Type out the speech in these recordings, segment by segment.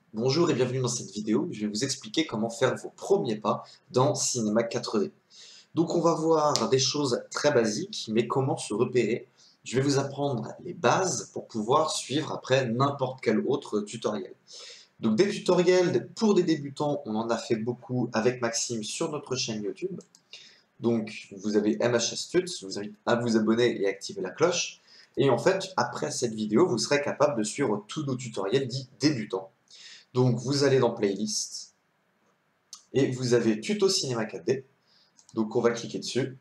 Bonjour et bienvenue dans cette vidéo. Je vais vous expliquer comment faire vos premiers pas dans Cinema 4D. Donc on va voir des choses très basiques, mais comment se repérer. Je vais vous apprendre les bases pour pouvoir suivre après n'importe quel autre tutoriel. Donc des tutoriels pour des débutants, on en a fait beaucoup avec Maxime sur notre chaîne YouTube. Donc vous avez MHS Tuts, je vous invite à vous abonner et activer la cloche. Et en fait, après cette vidéo, vous serez capable de suivre tous nos tutoriels dits débutants. Donc vous allez dans Playlist et vous avez Tuto Cinéma 4D. Donc on va cliquer dessus.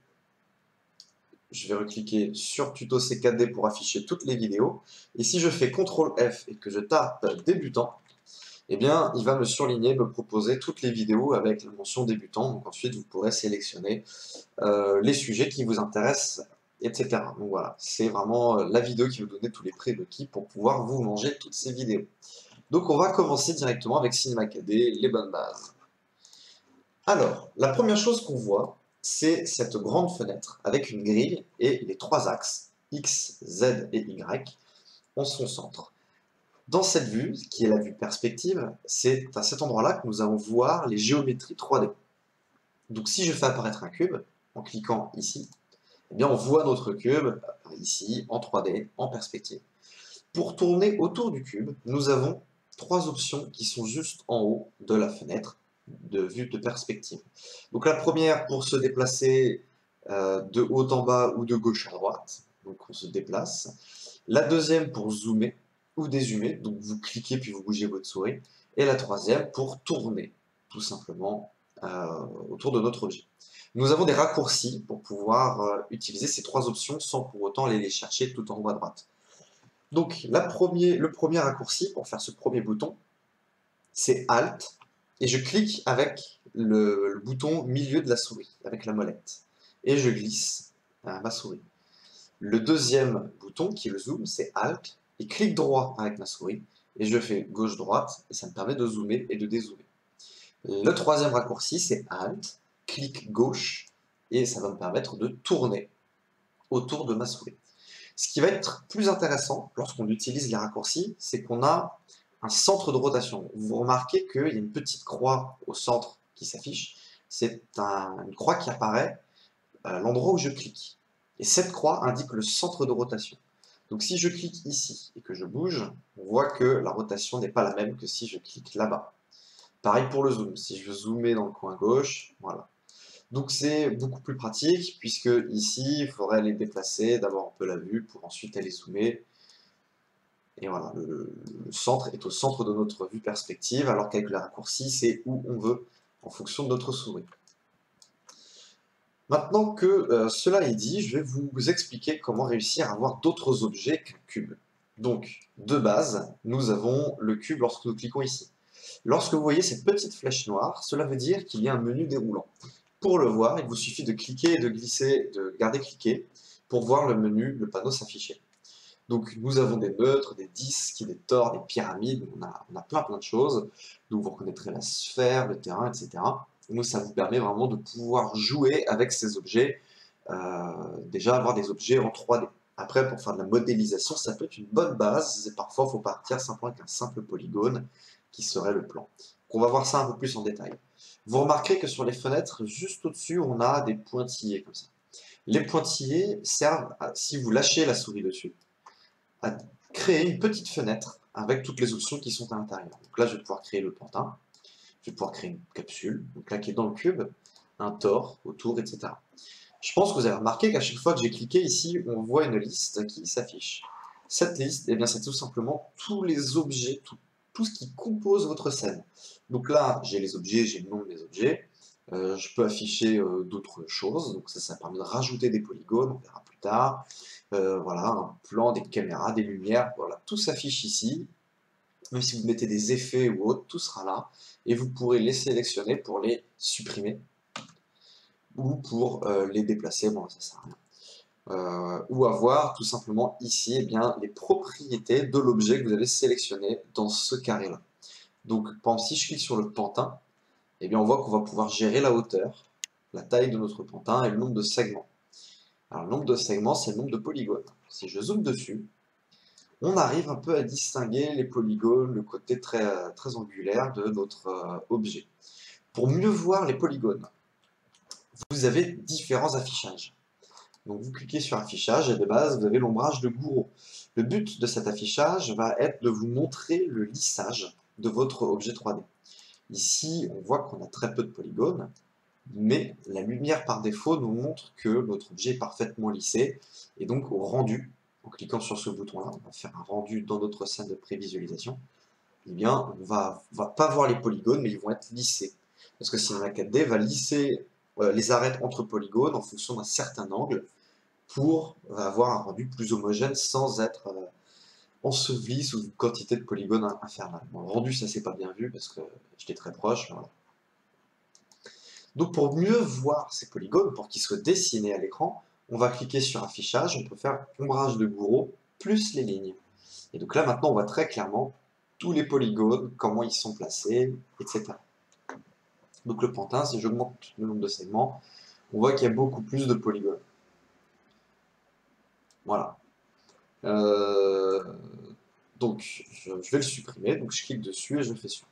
Je vais recliquer sur Tuto C4D pour afficher toutes les vidéos. Et si je fais CTRL F et que je tape débutant, eh bien il va me surligner, me proposer toutes les vidéos avec la mention débutant. Donc ensuite vous pourrez sélectionner les sujets qui vous intéressent, etc. Donc voilà, c'est vraiment la vidéo qui va vous donner tous les prérequis pour pouvoir vous manger toutes ces vidéos. Donc on va commencer directement avec Cinema 4D, les bonnes bases. Alors, la première chose qu'on voit, c'est cette grande fenêtre avec une grille et les trois axes, X, Z et Y, en son centre. Dans cette vue, qui est la vue perspective, c'est à cet endroit-là que nous allons voir les géométries 3D. Donc si je fais apparaître un cube, en cliquant ici, eh bien on voit notre cube ici, en 3D, en perspective. Pour tourner autour du cube, nous avons trois options qui sont juste en haut de la fenêtre de vue de perspective. Donc la première pour se déplacer de haut en bas ou de gauche à droite, donc on se déplace. La deuxième pour zoomer ou dézoomer, donc vous cliquez puis vous bougez votre souris. Et la troisième pour tourner, tout simplement, autour de notre objet. Nous avons des raccourcis pour pouvoir utiliser ces trois options sans pour autant aller les chercher tout en haut à droite. Donc le premier raccourci pour faire ce premier bouton, c'est Alt, et je clique avec le bouton milieu de la souris, avec la molette, et je glisse ma souris. Le deuxième bouton, qui est le zoom, c'est Alt, et clic droit avec ma souris, et je fais gauche-droite, et ça me permet de zoomer et de dézoomer. Le troisième raccourci, c'est Alt, clic gauche, et ça va me permettre de tourner autour de ma souris. Ce qui va être plus intéressant lorsqu'on utilise les raccourcis, c'est qu'on a un centre de rotation. Vous remarquez qu'il y a une petite croix au centre qui s'affiche. C'est une croix qui apparaît à l'endroit où je clique. Et cette croix indique le centre de rotation. Donc si je clique ici et que je bouge, on voit que la rotation n'est pas la même que si je clique là-bas. Pareil pour le zoom. Si je veux zoomer dans le coin gauche, voilà. Donc c'est beaucoup plus pratique, puisque ici, il faudrait les déplacer, d'avoir un peu la vue, pour ensuite aller zoomer. Et voilà, le centre est au centre de notre vue perspective, alors qu'avec le raccourci, c'est où on veut, en fonction de notre souris. Maintenant que cela est dit, je vais vous expliquer comment réussir à avoir d'autres objets qu'un cube. Donc, de base, nous avons le cube lorsque nous cliquons ici. Lorsque vous voyez cette petite flèche noire, cela veut dire qu'il y a un menu déroulant. Pour le voir, il vous suffit de cliquer et de glisser, de garder cliqué pour voir le menu, le panneau s'afficher. Donc nous avons des neutres, des disques, des tores, des pyramides, on a plein de choses. Donc vous reconnaîtrez la sphère, le terrain, etc. Et nous, ça vous permet vraiment de pouvoir jouer avec ces objets, déjà avoir des objets en 3D. Après, pour faire de la modélisation, ça peut être une bonne base, et parfois il faut partir simplement avec un simple polygone, qui serait le plan. Donc, on va voir ça un peu plus en détail. Vous remarquerez que sur les fenêtres, juste au-dessus, on a des pointillés comme ça. Les pointillés servent, si vous lâchez la souris dessus, à créer une petite fenêtre avec toutes les options qui sont à l'intérieur. Donc là, je vais pouvoir créer le pantin, je vais pouvoir créer une capsule, donc là qui est dans le cube, un tore autour, etc. Je pense que vous avez remarqué qu'à chaque fois que j'ai cliqué ici, on voit une liste qui s'affiche. Cette liste, eh bien, c'est tout simplement tous les objets, tout ce qui compose votre scène. Donc là, j'ai les objets, j'ai le nom des objets. Je peux afficher d'autres choses, donc ça permet de rajouter des polygones, on verra plus tard. Voilà, un plan, des caméras, des lumières, voilà, tout s'affiche ici. Même si vous mettez des effets ou autre, tout sera là. Et vous pourrez les sélectionner pour les supprimer ou pour les déplacer, bon ça sert à rien. Ou avoir tout simplement ici eh bien, les propriétés de l'objet que vous avez sélectionné dans ce carré-là. Donc par exemple, si je clique sur le pantin, eh bien, on voit qu'on va pouvoir gérer la hauteur, la taille de notre pantin et le nombre de segments. Alors le nombre de segments, c'est le nombre de polygones. Si je zoome dessus, on arrive un peu à distinguer les polygones, le côté très angulaire de notre objet. Pour mieux voir les polygones, vous avez différents affichages. Donc vous cliquez sur affichage et de base vous avez l'ombrage de Gouraud. Le but de cet affichage va être de vous montrer le lissage de votre objet 3D. Ici on voit qu'on a très peu de polygones, mais la lumière par défaut nous montre que notre objet est parfaitement lissé, et donc au rendu, en cliquant sur ce bouton là, on va faire un rendu dans notre scène de prévisualisation, eh bien on va pas voir les polygones mais ils vont être lissés. Parce que Cinema 4D va lisser les arêtes entre polygones en fonction d'un certain angle, pour avoir un rendu plus homogène sans être enseveli sous une quantité de polygones infernale. Bon, le rendu, ça s'est pas bien vu parce que j'étais très proche. Voilà. Donc pour mieux voir ces polygones, pour qu'ils soient dessinés à l'écran, on va cliquer sur affichage, on peut faire ombrage de Gouraud plus les lignes. Et donc là maintenant on voit très clairement tous les polygones, comment ils sont placés, etc. Donc le pantin, si j'augmente le nombre de segments, on voit qu'il y a beaucoup plus de polygones. Voilà. Donc, je vais le supprimer. Donc, je clique dessus et je fais supprimer.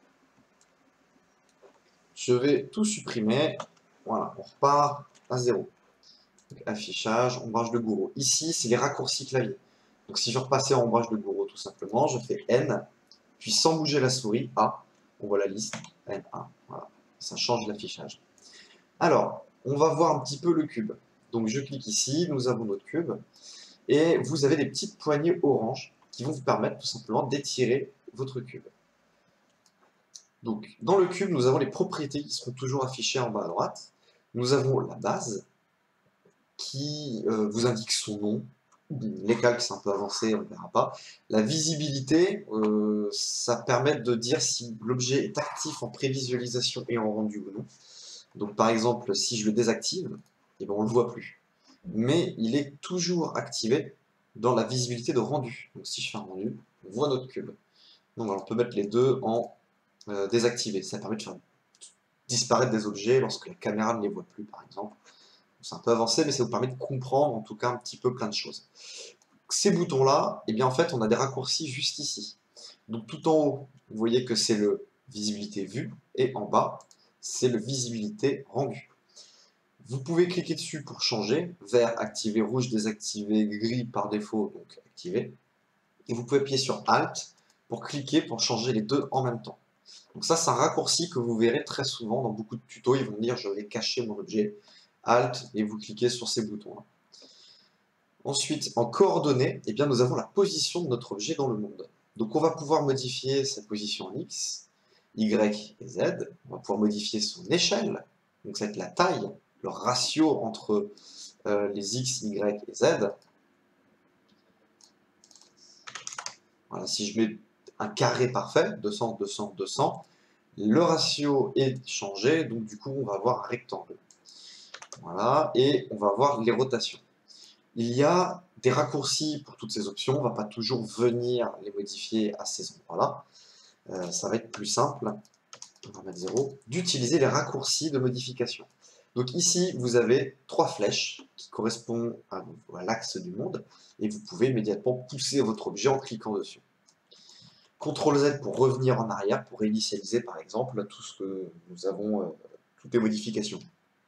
Je vais tout supprimer. Voilà, on repart à 0. Donc, affichage, ombrage de Gouraud. Ici, c'est les raccourcis clavier. Donc, si je repassais en ombrage de Gouraud, tout simplement, je fais N, puis sans bouger la souris, A. On voit la liste, N1. Voilà, ça change l'affichage. Alors, on va voir un petit peu le cube. Donc, je clique ici, nous avons notre cube. Et vous avez des petites poignées orange qui vont vous permettre tout simplement d'étirer votre cube. Donc, dans le cube, nous avons les propriétés qui seront toujours affichées en bas à droite. Nous avons la base qui vous indique son nom. Les calques, c'est un peu avancé, on ne verra pas. La visibilité, ça permet de dire si l'objet est actif en prévisualisation et en rendu ou non. Donc, par exemple, si je le désactive, eh ben, on ne le voit plus. Mais il est toujours activé dans la visibilité de rendu. Donc, si je fais un rendu, on voit notre cube. Donc, on peut mettre les deux en désactivé. Ça permet de faire disparaître des objets lorsque la caméra ne les voit plus, par exemple. C'est un peu avancé, mais ça vous permet de comprendre en tout cas un petit peu plein de choses. Ces boutons-là, eh bien en fait, on a des raccourcis juste ici. Donc tout en haut, vous voyez que c'est le visibilité vue, et en bas, c'est le visibilité rendu. Vous pouvez cliquer dessus pour changer, vert activé, rouge désactivé, gris par défaut, donc activé. Et vous pouvez appuyer sur Alt pour cliquer pour changer les deux en même temps. Donc ça, c'est un raccourci que vous verrez très souvent dans beaucoup de tutos. Ils vont dire je vais cacher mon objet. Alt et vous cliquez sur ces boutons-là. Ensuite, en coordonnées, eh bien, nous avons la position de notre objet dans le monde. Donc on va pouvoir modifier sa position en X, Y et Z. On va pouvoir modifier son échelle. Donc ça va être la taille, le ratio entre les X, Y et Z. Voilà, si je mets un carré parfait, 200, 200, 200, le ratio est changé, donc du coup on va avoir un rectangle. Voilà, et on va voir les rotations. Il y a des raccourcis pour toutes ces options, on ne va pas toujours venir les modifier à ces endroits-là. Ça va être plus simple, on va mettre 0, d'utiliser les raccourcis de modification. Donc ici, vous avez 3 flèches qui correspondent à l'axe du monde, et vous pouvez immédiatement pousser votre objet en cliquant dessus. CTRL Z pour revenir en arrière, pour réinitialiser par exemple tout ce que nous avons, toutes les modifications.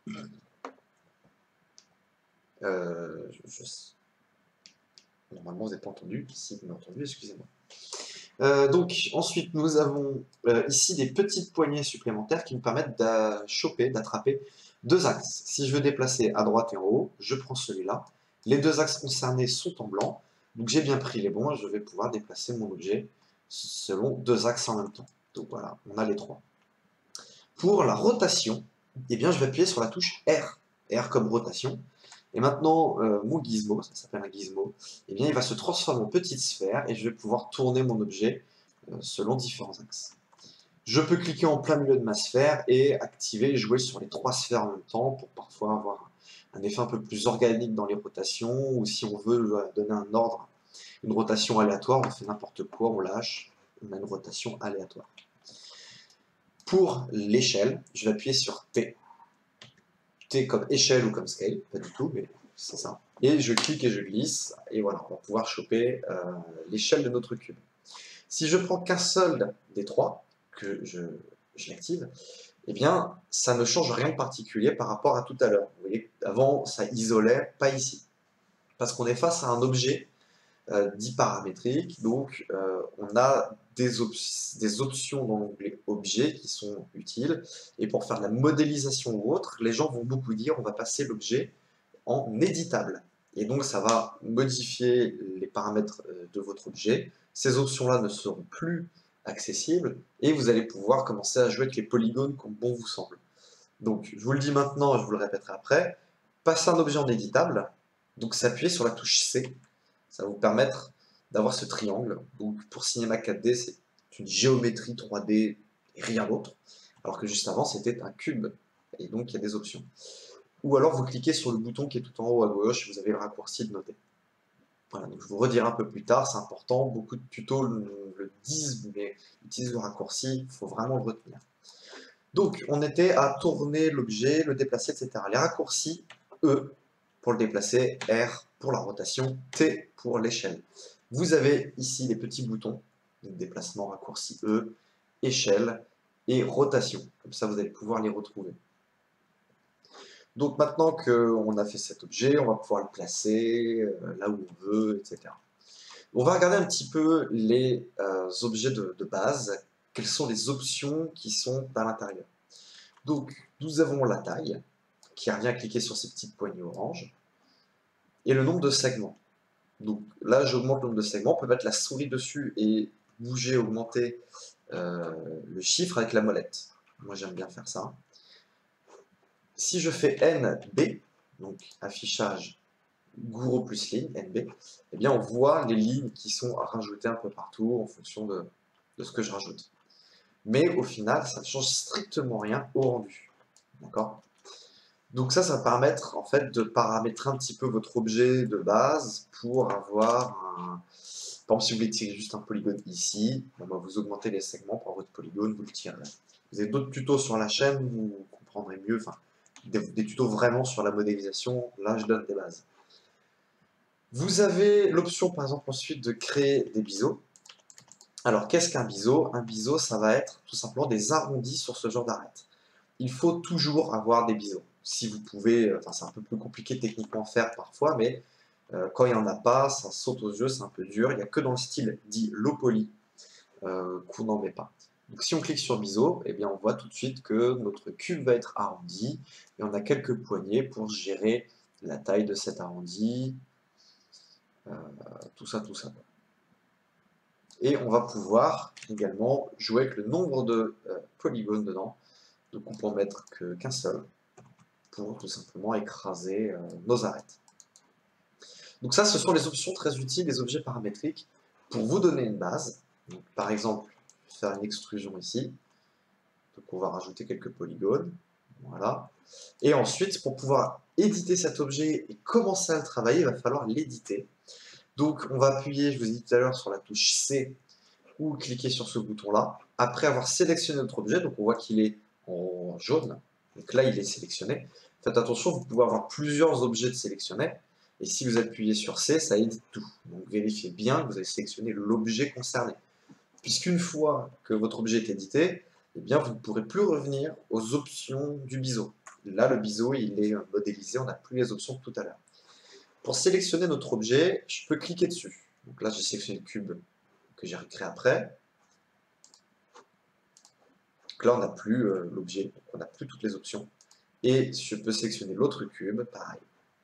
Normalement, vous n'avez pas entendu. Si vous m'avez entendu, excusez-moi. Donc, ensuite, nous avons ici des petites poignées supplémentaires qui nous permettent d'attraper deux axes. Si je veux déplacer à droite et en haut, je prends celui-là. Les deux axes concernés sont en blanc. Donc, j'ai bien pris les bons et je vais pouvoir déplacer mon objet selon deux axes en même temps. Donc, voilà, on a les trois. Pour la rotation, eh bien, je vais appuyer sur la touche R. R comme rotation. Et maintenant, mon gizmo, ça s'appelle un gizmo, eh bien, il va se transformer en petite sphère et je vais pouvoir tourner mon objet selon différents axes. Je peux cliquer en plein milieu de ma sphère et activer et jouer sur les trois sphères en même temps pour parfois avoir un effet un peu plus organique dans les rotations, ou si on veut donner un ordre, une rotation aléatoire, on fait n'importe quoi, on lâche, on a une rotation aléatoire. Pour l'échelle, je vais appuyer sur T. T comme échelle ou comme scale, pas du tout, mais c'est ça. Et je clique et je glisse, et voilà, on va pouvoir choper l'échelle de notre cube. Si je prends qu'un seul des trois, que je l'active, eh bien, ça ne change rien de particulier par rapport à tout à l'heure. Vous voyez, avant, ça isolait, pas ici. Parce qu'on est face à un objet dit paramétrique, donc on a des options dans l'onglet objet qui sont utiles, et pour faire de la modélisation ou autre, les gens vont beaucoup dire on va passer l'objet en éditable. Et donc ça va modifier les paramètres de votre objet. Ces options-là ne seront plus accessibles et vous allez pouvoir commencer à jouer avec les polygones comme bon vous semble. Donc je vous le dis maintenant et je vous le répéterai après, passer un objet en éditable, donc s'appuyer sur la touche C, ça va vous permettre d'avoir ce triangle. Donc pour Cinema 4D, c'est une géométrie 3D et rien d'autre, alors que juste avant c'était un cube, et donc il y a des options. Ou alors vous cliquez sur le bouton qui est tout en haut à gauche, vous avez le raccourci de noter. Voilà, donc je vous redirai un peu plus tard, c'est important, beaucoup de tutos le disent, mais utilisent le raccourci, il faut vraiment le retenir. Donc on était à tourner l'objet, le déplacer, etc. Les raccourcis, E pour le déplacer, R pour la rotation, T pour l'échelle. Vous avez ici les petits boutons, donc déplacement, raccourci E, échelle et rotation. Comme ça vous allez pouvoir les retrouver. Donc maintenant qu'on a fait cet objet, on va pouvoir le placer là où on veut, etc. On va regarder un petit peu les objets de base, quelles sont les options qui sont à l'intérieur. Donc nous avons la taille, qui revient à cliquer sur ces petites poignées orange, et le nombre de segments. Donc là j'augmente le nombre de segments, on peut mettre la souris dessus et bouger, augmenter le chiffre avec la molette. Moi j'aime bien faire ça. Si je fais NB, donc affichage gouraud plus ligne, NB, eh bien on voit les lignes qui sont rajoutées un peu partout en fonction de ce que je rajoute. Mais au final, ça ne change strictement rien au rendu. D'accord? Donc ça va permettre en fait de paramétrer un petit peu votre objet de base pour avoir un... Par exemple, si vous voulez tirer juste un polygone ici, bon, bah, vous augmentez les segments pour votre polygone, vous le tirez. Vous avez d'autres tutos sur la chaîne, vous comprendrez mieux, enfin, des tutos vraiment sur la modélisation, là je donne des bases. Vous avez l'option par exemple ensuite de créer des biseaux. Alors qu'est-ce qu'un biseau? Un biseau, ça va être tout simplement des arrondis sur ce genre d'arête. Il faut toujours avoir des biseaux. Si vous pouvez, enfin c'est un peu plus compliqué techniquement à faire parfois, mais quand il n'y en a pas, ça saute aux yeux, c'est un peu dur. Il n'y a que dans le style dit low poly qu'on n'en met pas. Donc si on clique sur biseau, eh bien on voit tout de suite que notre cube va être arrondi et on a quelques poignées pour gérer la taille de cet arrondi, tout ça, tout ça. Et on va pouvoir également jouer avec le nombre de polygones dedans. Donc on peut en mettre qu'un seul pour tout simplement écraser nos arêtes. Donc ça, ce sont les options très utiles des objets paramétriques pour vous donner une base. Donc, par exemple, faire une extrusion ici. Donc on va rajouter quelques polygones. Voilà. Et ensuite, pour pouvoir éditer cet objet et commencer à le travailler, il va falloir l'éditer. Donc on va appuyer, je vous ai dit tout à l'heure, sur la touche C ou cliquer sur ce bouton-là. Après avoir sélectionné notre objet, donc on voit qu'il est en jaune. Donc là, il est sélectionné. Faites attention, vous pouvez avoir plusieurs objets de sélectionnés. Et si vous appuyez sur C, ça édite tout. Donc vérifiez bien que vous avez sélectionné l'objet concerné. Puisqu'une fois que votre objet est édité, eh bien, vous ne pourrez plus revenir aux options du biseau. Là, le biseau, il est modélisé, on n'a plus les options de tout à l'heure. Pour sélectionner notre objet, je peux cliquer dessus. Donc là, j'ai sélectionné le cube que j'ai recréé après. Donc là, on n'a plus l'objet, on n'a plus toutes les options. Et je peux sélectionner l'autre cube, pareil.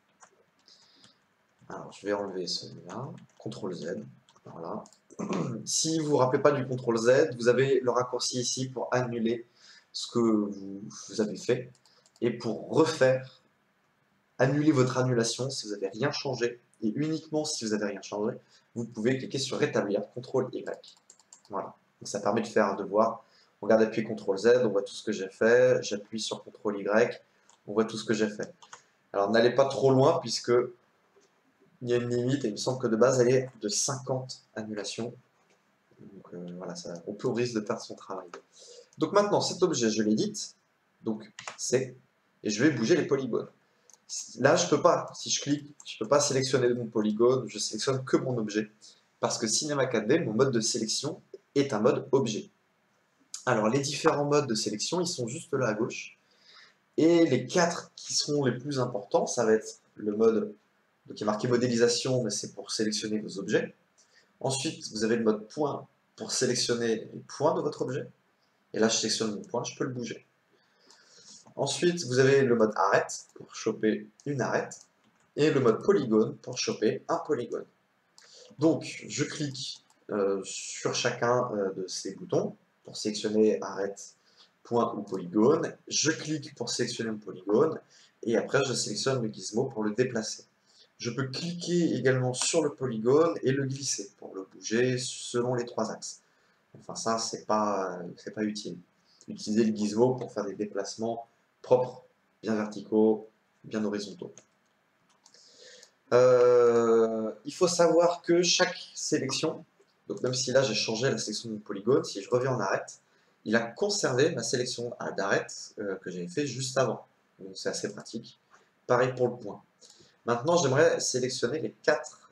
Alors, je vais enlever celui-là, CTRL Z, voilà. Si vous ne vous rappelez pas du CTRL Z, vous avez le raccourci ici pour annuler ce que vous avez fait. Et pour refaire, annuler votre annulation si vous n'avez rien changé, et uniquement si vous n'avez rien changé, vous pouvez cliquer sur rétablir, CTRL Y. Voilà. Donc ça permet de voir, on regarde appuyer CTRL Z, on voit tout ce que j'ai fait, j'appuie sur CTRL Y, on voit tout ce que j'ai fait. Alors n'allez pas trop loin puisque il y a une limite et il me semble que de base elle est de 50 annulations. Donc voilà, on peut risque de perdre son travail. Donc maintenant cet objet je l'édite, donc c'est, et je vais bouger les polygones. Là, je peux pas. Si je clique, je peux pas sélectionner mon polygone. Je sélectionne que mon objet. Parce que Cinema 4D, mon mode de sélection, est un mode objet. Alors, les différents modes de sélection, ils sont juste là à gauche. Et les 4 qui seront les plus importants, ça va être le mode qui est marqué modélisation, mais c'est pour sélectionner vos objets. Ensuite, vous avez le mode point pour sélectionner les points de votre objet. Et là, je sélectionne mon point, je peux le bouger. Ensuite, vous avez le mode arête pour choper une arête. Et le mode polygone pour choper un polygone. Donc, je clique sur chacun de ces boutons pour sélectionner arête, point ou polygone. Je clique pour sélectionner mon polygone. Et après, je sélectionne le gizmo pour le déplacer. Je peux cliquer également sur le polygone et le glisser pour le bouger selon les 3 axes. Enfin, ça, c'est pas utile. Utilisez le gizmo pour faire des déplacements propres, bien verticaux, bien horizontaux. Il faut savoir que chaque sélection, donc même si là j'ai changé la sélection de mon polygone, si je reviens en arête, il a conservé ma sélection d'arête que j'avais fait juste avant. Donc c'est assez pratique. Pareil pour le point. Maintenant, j'aimerais sélectionner les 4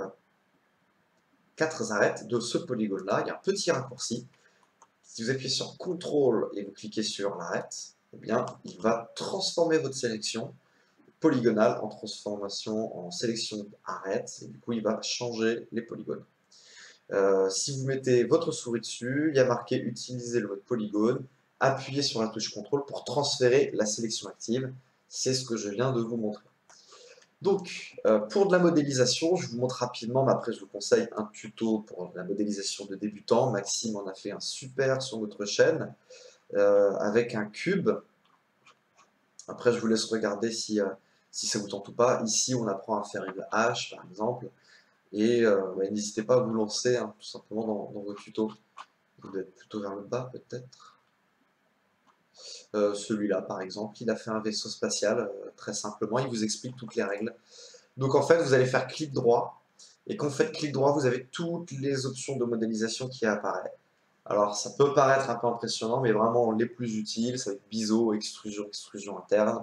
arêtes de ce polygone-là. Il y a un petit raccourci. Si vous appuyez sur CTRL et vous cliquez sur l'arête, eh bien, il va transformer votre sélection polygonale en transformation en sélection arête. Et du coup, il va changer les polygones. Si vous mettez votre souris dessus, il y a marqué utiliser le mode polygone. Appuyez sur la touche CTRL pour transférer la sélection active. C'est ce que je viens de vous montrer. Donc, pour de la modélisation, je vous montre rapidement, mais après je vous conseille un tuto pour la modélisation de débutants. Maxime en a fait un super sur notre chaîne, avec un cube. Après, je vous laisse regarder si ça vous tente ou pas. Ici, on apprend à faire une hache, par exemple. Et n'hésitez pas à vous lancer, hein, tout simplement, dans vos tutos. Vous devez être plutôt vers le bas, peut-être. Celui-là, par exemple, il a fait un vaisseau spatial, très simplement. Il vous explique toutes les règles. Donc en fait, vous allez faire clic droit, et quand vous faites clic droit, vous avez toutes les options de modélisation qui apparaissent. Alors ça peut paraître un peu impressionnant, mais vraiment les plus utiles, ça va être biseau, extrusion, extrusion interne,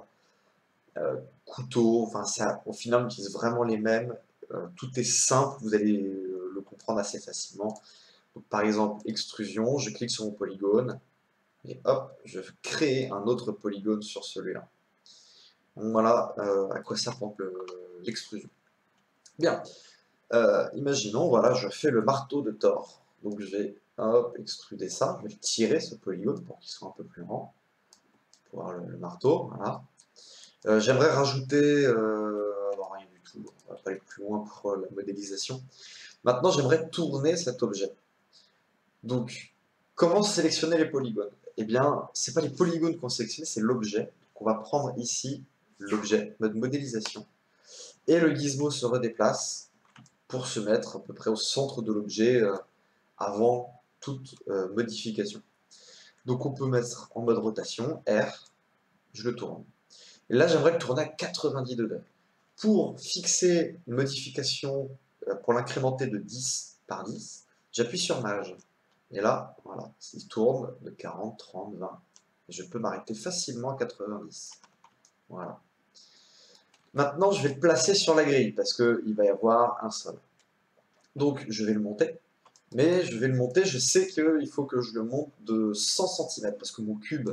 couteau, enfin ça, au final on utilise vraiment les mêmes, tout est simple, vous allez le comprendre assez facilement. Donc, par exemple, extrusion, je clique sur mon polygone, et hop, je vais créer un autre polygone sur celui-là. Donc voilà à quoi sert par exemple l'extrusion. Bien, imaginons, voilà, je fais le marteau de Thor. Donc je vais hop, extruder ça, je vais tirer ce polygone pour qu'il soit un peu plus grand, pour voir le marteau, voilà. J'aimerais rajouter, rien du tout, on va pas aller plus loin pour la modélisation. Maintenant, j'aimerais tourner cet objet. Donc, comment sélectionner les polygones? Eh bien, c'est pas les polygones qu'on sélectionne, c'est l'objet. On va prendre ici l'objet, mode modélisation, et le gizmo se redéplace pour se mettre à peu près au centre de l'objet avant toute modification. Donc on peut mettre en mode rotation, R, je le tourne. Et là j'aimerais le tourner à 90 degrés. Pour fixer une modification, pour l'incrémenter de 10 par 10, j'appuie sur Maj. Et là, voilà, il tourne de 40, 30, 20. Et je peux m'arrêter facilement à 90. Voilà. Maintenant, je vais le placer sur la grille parce qu'il va y avoir un sol. Donc, je vais le monter. Mais je vais le monter, je sais qu'il faut que je le monte de 100 cm parce que mon cube,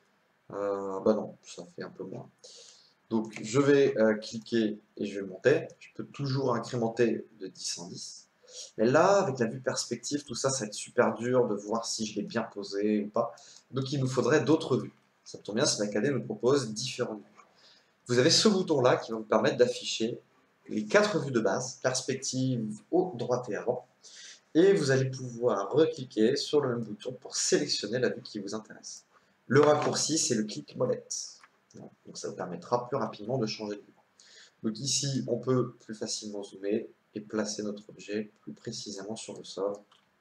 bah non, ça fait un peu moins. Donc je vais cliquer et je vais monter. Je peux toujours incrémenter de 10 en 10. Mais là, avec la vue perspective, tout ça, ça va être super dur de voir si je l'ai bien posé ou pas. Donc il nous faudrait d'autres vues. Ça tombe bien, Cinema 4D nous propose différentes vues. Vous avez ce bouton-là qui va vous permettre d'afficher les 4 vues de base, perspective, haut, droite et avant. Et vous allez pouvoir recliquer sur le même bouton pour sélectionner la vue qui vous intéresse. Le raccourci, c'est le clic molette. Donc ça vous permettra plus rapidement de changer de vue. Donc ici, on peut plus facilement zoomer et placer notre objet plus précisément sur le sol.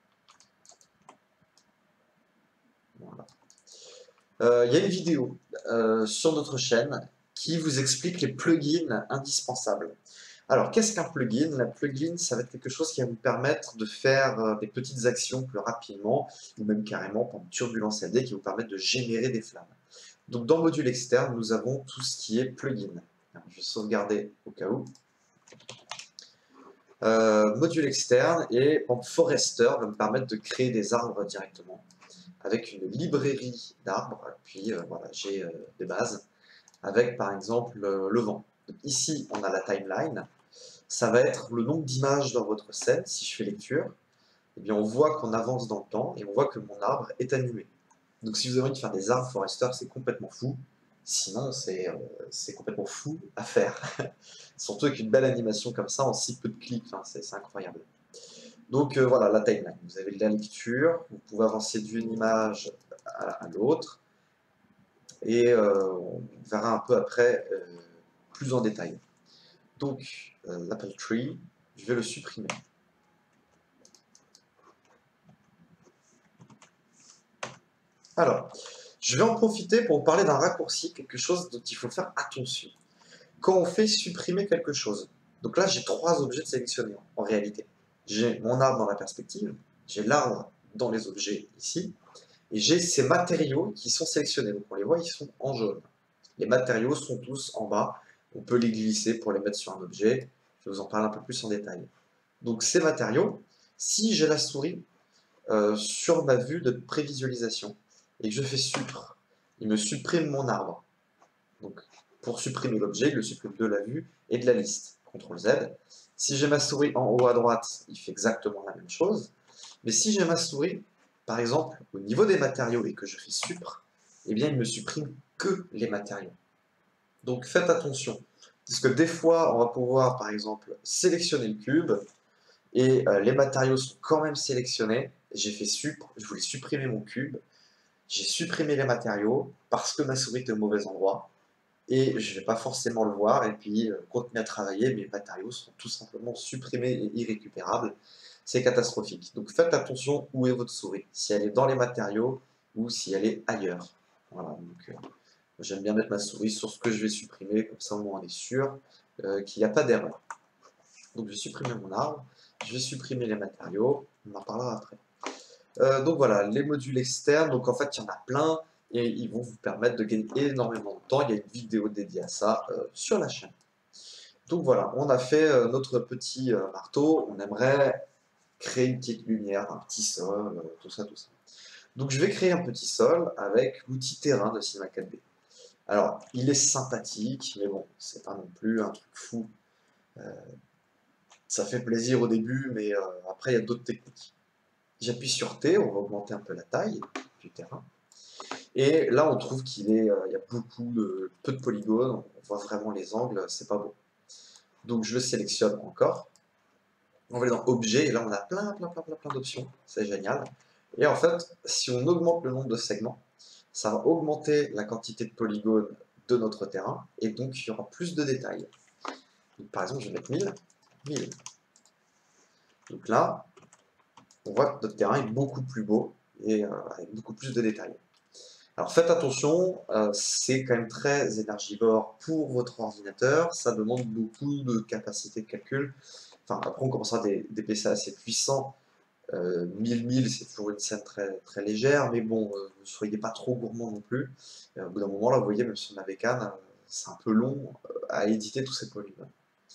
Voilà. Il y a une vidéo sur notre chaîne qui vous explique les plugins indispensables. Alors, qu'est-ce qu'un plugin? Un plugin, ça va être quelque chose qui va vous permettre de faire des petites actions plus rapidement, ou même carrément, pour une turbulence LD, qui vous permettre de générer des flammes. Donc, dans le module externe, nous avons tout ce qui est plugin. Je vais sauvegarder au cas où. Module externe et en Forester va me permettre de créer des arbres directement avec une librairie d'arbres. Puis voilà, j'ai des bases avec par exemple le vent. Donc, ici, on a la timeline. Ça va être le nombre d'images dans votre scène. Si je fais lecture, eh bien, on voit qu'on avance dans le temps et on voit que mon arbre est animé. Donc si vous avez envie de faire des arbres Forester, c'est complètement fou. Sinon, c'est complètement fou à faire. Surtout avec une belle animation comme ça en si peu de clics, enfin, c'est incroyable. Donc voilà, la timeline. Vous avez de la lecture, vous pouvez avancer d'une image à l'autre, et on verra un peu après plus en détail. Donc l'Apple Tree, je vais le supprimer. Alors, je vais en profiter pour vous parler d'un raccourci, quelque chose dont il faut faire attention. Quand on fait supprimer quelque chose, donc là j'ai 3 objets de sélectionner en réalité. J'ai mon arbre dans la perspective, j'ai l'arbre dans les objets ici, et j'ai ces matériaux qui sont sélectionnés. Donc on les voit, ils sont en jaune. Les matériaux sont tous en bas, on peut les glisser pour les mettre sur un objet, je vais vous en parler un peu plus en détail. Donc ces matériaux, si j'ai la souris sur ma vue de prévisualisation, et que je fais supr, il me supprime mon arbre. Donc, pour supprimer l'objet, il le supprime de la vue et de la liste. CTRL Z. Si j'ai ma souris en haut à droite, il fait exactement la même chose. Mais si j'ai ma souris, par exemple, au niveau des matériaux et que je fais supr, eh bien, il me supprime que les matériaux. Donc, faites attention. Parce que des fois, on va pouvoir, par exemple, sélectionner le cube et les matériaux sont quand même sélectionnés. J'ai fait supr, je voulais supprimer mon cube. J'ai supprimé les matériaux parce que ma souris était au mauvais endroit et je ne vais pas forcément le voir et puis continuer à travailler, mes matériaux sont tout simplement supprimés et irrécupérables. C'est catastrophique. Donc faites attention où est votre souris, si elle est dans les matériaux ou si elle est ailleurs. Voilà, donc j'aime bien mettre ma souris sur ce que je vais supprimer, comme ça au moins on est sûr qu'il n'y a pas d'erreur. Donc je vais supprimer mon arbre, je vais supprimer les matériaux, on en parlera après. Donc voilà, les modules externes, donc en fait il y en a plein et ils vont vous permettre de gagner énormément de temps. Il y a une vidéo dédiée à ça sur la chaîne. Donc voilà, on a fait notre petit marteau, on aimerait créer une petite lumière, un petit sol, tout ça, tout ça. Donc je vais créer un petit sol avec l'outil terrain de Cinema 4D. Alors, il est sympathique, mais bon, c'est pas non plus un truc fou. Ça fait plaisir au début, mais après il y a d'autres techniques. J'appuie sur T, on va augmenter un peu la taille du terrain. Et là, on trouve qu'il est, il y a peu de polygones, on voit vraiment les angles, c'est pas beau. Donc je le sélectionne encore. On va aller dans Objet, et là on a plein d'options, c'est génial. Et en fait, si on augmente le nombre de segments, ça va augmenter la quantité de polygones de notre terrain, et donc il y aura plus de détails. Donc, par exemple, je vais mettre 1000, 1000. Donc là, on voit que notre terrain est beaucoup plus beau, et avec beaucoup plus de détails. Alors faites attention, c'est quand même très énergivore pour votre ordinateur, ça demande beaucoup de capacité de calcul. Enfin, après on commencera des PC assez puissants, 1000 c'est toujours une scène très légère, mais bon, ne soyez pas trop gourmand non plus. Au bout d'un moment, là, vous voyez, même sur ma bécane, c'est un peu long à éditer tous ces polygones.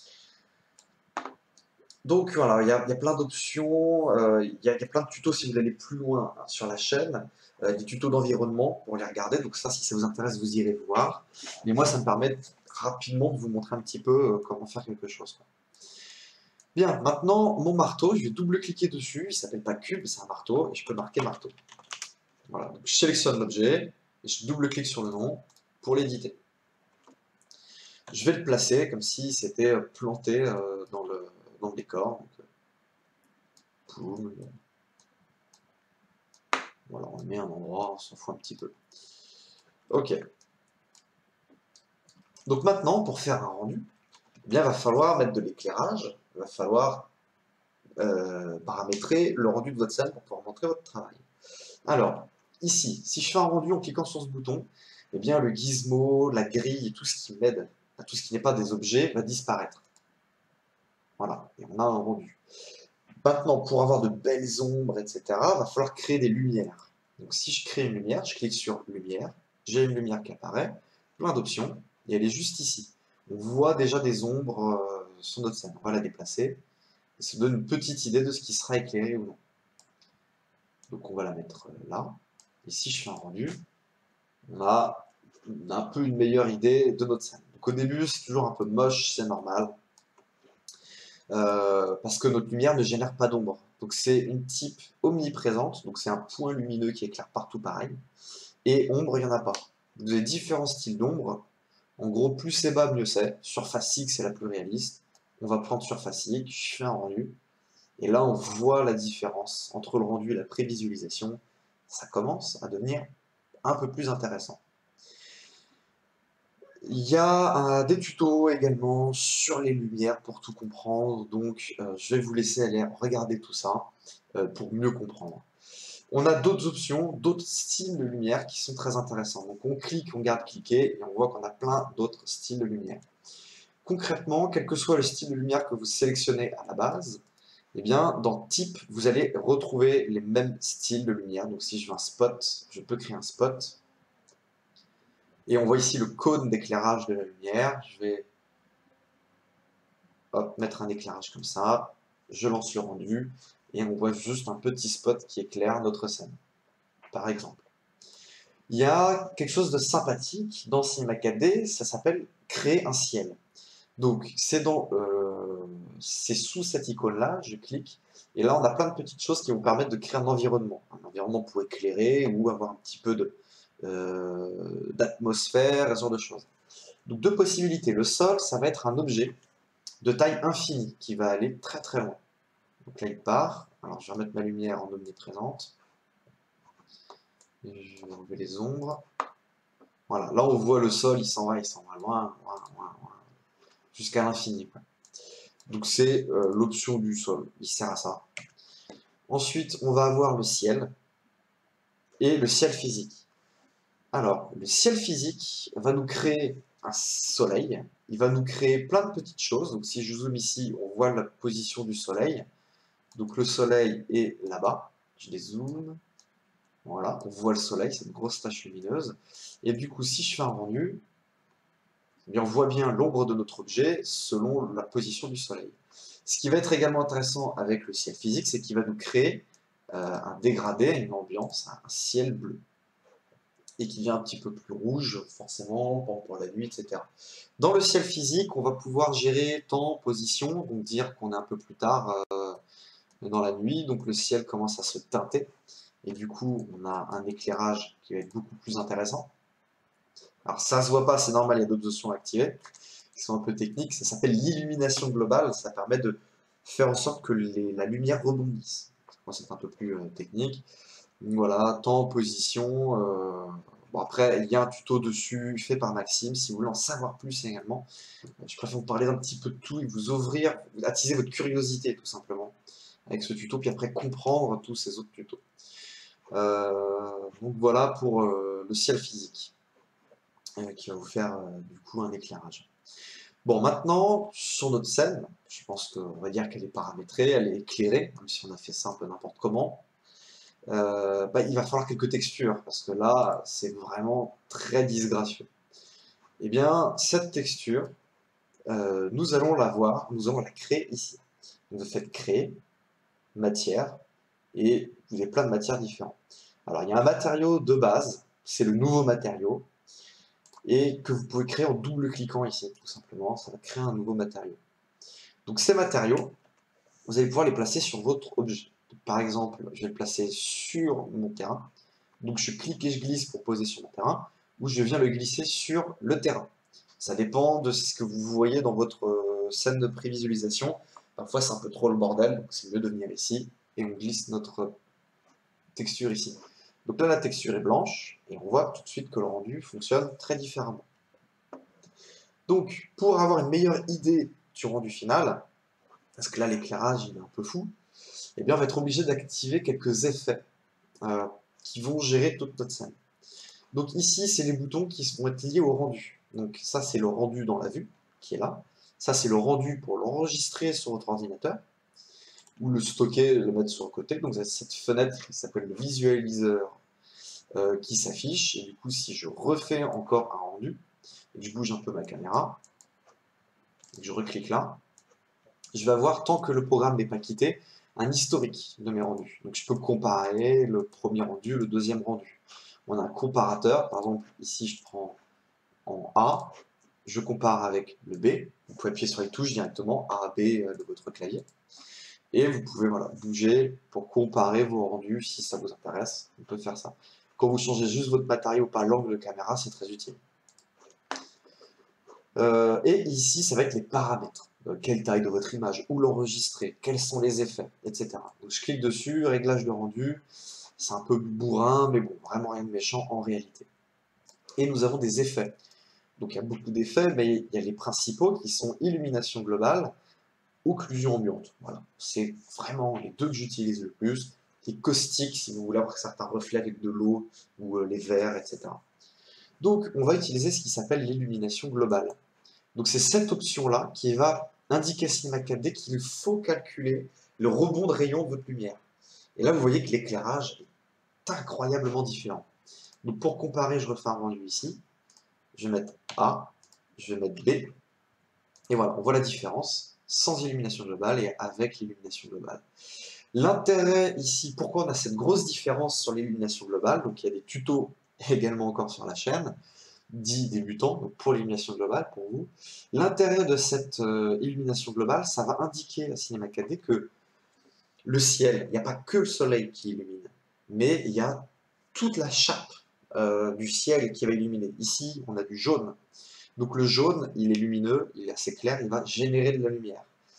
Donc voilà, il y a plein d'options, il y a plein de tutos si vous voulez aller plus loin sur la chaîne, des tutos d'environnement pour les regarder, donc ça si ça vous intéresse vous irez voir. Mais moi ça me permet rapidement de vous montrer un petit peu comment faire quelque chose, quoi. Bien, maintenant mon marteau, je vais double-cliquer dessus, il s'appelle pas cube, c'est un marteau, et je peux marquer marteau. Voilà, donc je sélectionne l'objet, et je double-clique sur le nom pour l'éditer. Je vais le placer comme si c'était planté dans le décor. Donc, voilà, on met un endroit, on s'en fout un petit peu. Ok. Donc maintenant, pour faire un rendu, eh bien, il va falloir mettre de l'éclairage, il va falloir paramétrer le rendu de votre scène pour pouvoir montrer votre travail. Alors, ici, si je fais un rendu en cliquant sur ce bouton, eh bien, le gizmo, la grille, tout ce qui m'aide, tout ce qui n'est pas des objets, va disparaître. Voilà, et on a un rendu. Maintenant, pour avoir de belles ombres, etc., il va falloir créer des lumières. Donc si je crée une lumière, je clique sur lumière, j'ai une lumière qui apparaît, plein d'options, et elle est juste ici. on voit déjà des ombres sur notre scène. On va la déplacer. Et ça donne une petite idée de ce qui sera éclairé ou non. Donc on va la mettre là. Et si je fais un rendu, on a un peu une meilleure idée de notre scène. Donc au début, c'est toujours un peu moche, c'est normal. Parce que notre lumière ne génère pas d'ombre. Donc c'est une type omniprésente, donc c'est un point lumineux qui éclaire partout pareil. Et ombre, il n'y en a pas. Vous avez différents styles d'ombre. En gros, plus c'est bas, mieux c'est. Surface X, c'est la plus réaliste. On va prendre Surface X, je fais un rendu. Et là, on voit la différence entre le rendu et la prévisualisation. Ça commence à devenir un peu plus intéressant. Il y a des tutos également sur les lumières pour tout comprendre, donc je vais vous laisser aller regarder tout ça pour mieux comprendre. On a d'autres options, d'autres styles de lumière qui sont très intéressants. Donc on clique, on garde cliquer et on voit qu'on a plein d'autres styles de lumière. Concrètement, quel que soit le style de lumière que vous sélectionnez à la base, eh bien, dans Type, vous allez retrouver les mêmes styles de lumière. Donc si je veux un spot, je peux créer un spot. Et on voit ici le cône d'éclairage de la lumière. Je vais mettre un éclairage comme ça. Je lance le rendu. Et on voit juste un petit spot qui éclaire notre scène, par exemple. Il y a quelque chose de sympathique dans Cinema 4D, ça s'appelle créer un ciel. Donc c'est sous cette icône-là, je clique, et là on a plein de petites choses qui vont permettre de créer un environnement pour éclairer ou avoir un petit peu d'atmosphère, ce genre de choses. Donc deux possibilités. Le sol, ça va être un objet de taille infinie qui va aller très très loin. Donc là il part. Alors je vais remettre ma lumière en omniprésente. Je vais enlever les ombres. Voilà, là on voit le sol, il s'en va loin, loin, loin, loin, jusqu'à l'infini. Donc c'est l'option du sol, il sert à ça. Ensuite, on va avoir le ciel et le ciel physique. Alors, le ciel physique va nous créer un soleil, il va nous créer plein de petites choses. Donc si je zoome ici, on voit la position du soleil. Donc le soleil est là-bas, je dézoome. Voilà, on voit le soleil, c'est une grosse tache lumineuse. Et du coup, si je fais un rendu, eh bien, on voit bien l'ombre de notre objet selon la position du soleil. Ce qui va être également intéressant avec le ciel physique, c'est qu'il va nous créer un dégradé, une ambiance, un ciel bleu. Et qui devient un petit peu plus rouge, forcément, pour la nuit, etc. Dans le ciel physique, on va pouvoir gérer temps, position, donc dire qu'on est un peu plus tard dans la nuit, donc le ciel commence à se teinter, et du coup, on a un éclairage qui va être beaucoup plus intéressant. Alors ça se voit pas, c'est normal, il y a d'autres options activées qui sont un peu techniques. Ça s'appelle l'illumination globale, ça permet de faire en sorte que la lumière rebondisse. C'est un peu plus technique. Donc voilà, temps, position. Bon après, il y a un tuto dessus fait par Maxime, si vous voulez en savoir plus également. Je préfère vous parler d'un petit peu de tout et vous ouvrir, attiser votre curiosité tout simplement avec ce tuto, puis après comprendre tous ces autres tutos. Donc voilà pour le ciel physique. Qui va vous faire du coup un éclairage. Bon, maintenant, sur notre scène, je pense qu'on va dire qu'elle est paramétrée, elle est éclairée, même si on a fait ça un peu n'importe comment. Il va falloir quelques textures, parce que là, c'est vraiment très disgracieux. Eh bien, cette texture, nous allons la voir, nous allons la créer ici. Donc, vous faites créer, matière, et vous avez plein de matières différentes. Alors, il y a un matériau de base, c'est le nouveau matériau, et que vous pouvez créer en double-cliquant ici, tout simplement. Ça va créer un nouveau matériau. Donc ces matériaux, vous allez pouvoir les placer sur votre objet. Donc, par exemple, je vais le placer sur mon terrain. Donc je clique et je glisse pour poser sur mon terrain, ou je viens le glisser sur le terrain. Ça dépend de ce que vous voyez dans votre scène de prévisualisation. Parfois c'est un peu trop le bordel, donc c'est mieux de venir ici, et on glisse notre texture ici. Donc là, la texture est blanche, et on voit tout de suite que le rendu fonctionne très différemment. Donc, pour avoir une meilleure idée du rendu final, parce que là, l'éclairage, il est un peu fou, eh bien, on va être obligé d'activer quelques effets euh, qui vont gérer toute notre scène. Donc ici, c'est les boutons qui vont être liés au rendu. Donc ça, c'est le rendu dans la vue, qui est là. Ça, c'est le rendu pour l'enregistrer sur votre ordinateur, ou le stocker, le mettre sur le côté. Donc vous avez cette fenêtre qui s'appelle le visualiseur qui s'affiche. Et du coup, si je refais encore un rendu, et que je bouge un peu ma caméra, je reclique là, je vais avoir, tant que le programme n'est pas quitté, un historique de mes rendus. Donc je peux comparer le premier rendu, le deuxième rendu. On a un comparateur, par exemple ici je prends en A, je compare avec le B, vous pouvez appuyer sur les touches directement, A, B de votre clavier, et vous pouvez voilà, bouger pour comparer vos rendus si ça vous intéresse, on peut faire ça. Quand vous changez juste votre matériau par l'angle de caméra, c'est très utile. Et ici, ça va être les paramètres. Quelle taille de votre image, où l'enregistrer, quels sont les effets, etc. Donc je clique dessus, réglage de rendu, c'est un peu bourrin, mais bon, vraiment rien de méchant en réalité. Et nous avons des effets. Donc il y a beaucoup d'effets, mais il y a les principaux qui sont illumination globale, occlusion ambiante. Voilà, c'est vraiment les deux que j'utilise le plus. Les caustiques, si vous voulez avoir certains reflets avec de l'eau, ou les verres, etc. Donc on va utiliser ce qui s'appelle l'illumination globale. Donc c'est cette option-là qui va indiquer à Cinema 4D qu'il faut calculer le rebond de rayon de votre lumière. Et là, vous voyez que l'éclairage est incroyablement différent. Donc pour comparer, je refais un rendu ici. Je vais mettre A, je vais mettre B. Et voilà, on voit la différence sans illumination globale et avec l'illumination globale. L'intérêt ici, pourquoi on a cette grosse différence sur l'illumination globale, donc il y a des tutos également encore sur la chaîne, dit débutant, donc pour l'illumination globale, pour vous. L'intérêt de cette illumination globale, ça va indiquer à Cinema 4D que le ciel, il n'y a pas que le soleil qui illumine, mais il y a toute la chape du ciel qui va illuminer. Ici, on a du jaune. Donc le jaune, il est lumineux, il est assez clair, il va générer de la lumière.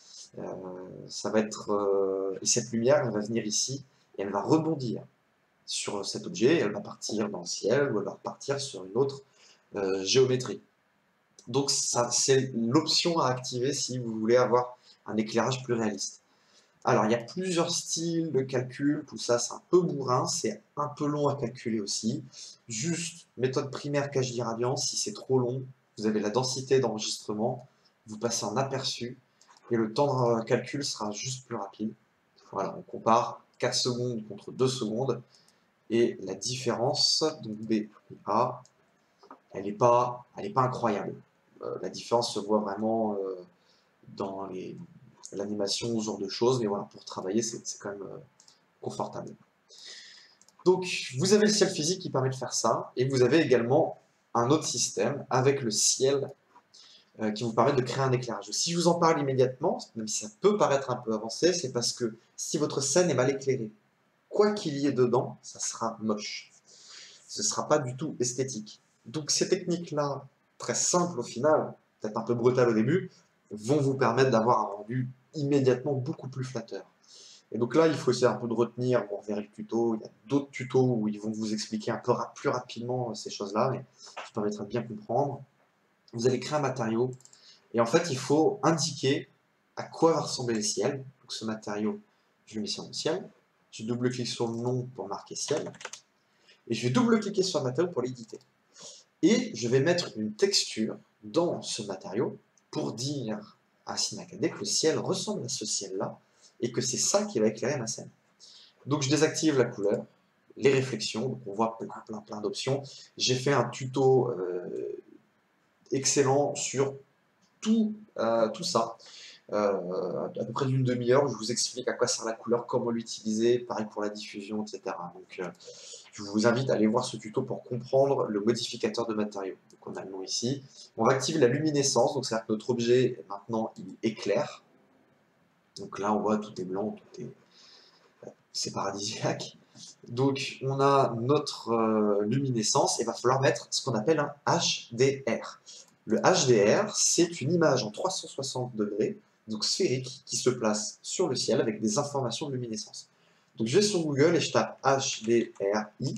Ça va être, et cette lumière, elle va venir ici, et elle va rebondir sur cet objet, elle va partir dans le ciel, ou elle va repartir sur une autre géométrie. Donc c'est l'option à activer si vous voulez avoir un éclairage plus réaliste. Alors il y a plusieurs styles de calcul, tout ça c'est un peu bourrin, c'est un peu long à calculer aussi. Juste méthode primaire cache d'irradiance, si c'est trop long, vous avez la densité d'enregistrement, vous passez en aperçu, et le temps de calcul sera juste plus rapide. Voilà, on compare 4 secondes contre 2 secondes, et la différence, donc B et A, elle n'est pas incroyable. La différence se voit vraiment dans l'animation, ce genre de choses, mais voilà, pour travailler, c'est quand même confortable. Donc, vous avez le ciel physique qui permet de faire ça, et vous avez également un autre système avec le ciel qui vous permet de créer un éclairage. Si je vous en parle immédiatement, même si ça peut paraître un peu avancé, c'est parce que si votre scène est mal éclairée, quoi qu'il y ait dedans, ça sera moche. Ce ne sera pas du tout esthétique. Donc ces techniques-là, très simples au final, peut-être un peu brutales au début, vont vous permettre d'avoir un rendu immédiatement beaucoup plus flatteur. Et donc là, il faut essayer un peu de retenir, vous reverrez le tuto, il y a d'autres tutos où ils vont vous expliquer un peu plus rapidement ces choses-là, mais ça permettra de bien comprendre. Vous allez créer un matériau, et en fait, il faut indiquer à quoi va ressembler le ciel. Donc ce matériau, je le mets sur mon ciel, je double-clique sur le nom pour marquer ciel, et je vais double-cliquer sur le matériau pour l'éditer. Et je vais mettre une texture dans ce matériau pour dire à Cinema 4D que le ciel ressemble à ce ciel-là et que c'est ça qui va éclairer ma scène. Donc je désactive la couleur, les réflexions, donc on voit plein d'options. J'ai fait un tuto excellent sur tout ça. À peu près d'une demi-heure où je vous explique à quoi sert la couleur, comment l'utiliser, pareil pour la diffusion, etc. Donc je vous invite à aller voir ce tuto pour comprendre le modificateur de matériaux. Donc on a le nom ici. On va activer la luminescence, donc c'est-à-dire que notre objet maintenant il éclaire. Donc là on voit tout est blanc, c'est paradisiaque. Donc on a notre luminescence et il va falloir mettre ce qu'on appelle un HDR. Le HDR, c'est une image en 360 degrés, donc sphérique, qui se place sur le ciel avec des informations de luminescence. Donc je vais sur Google et je tape HDRI,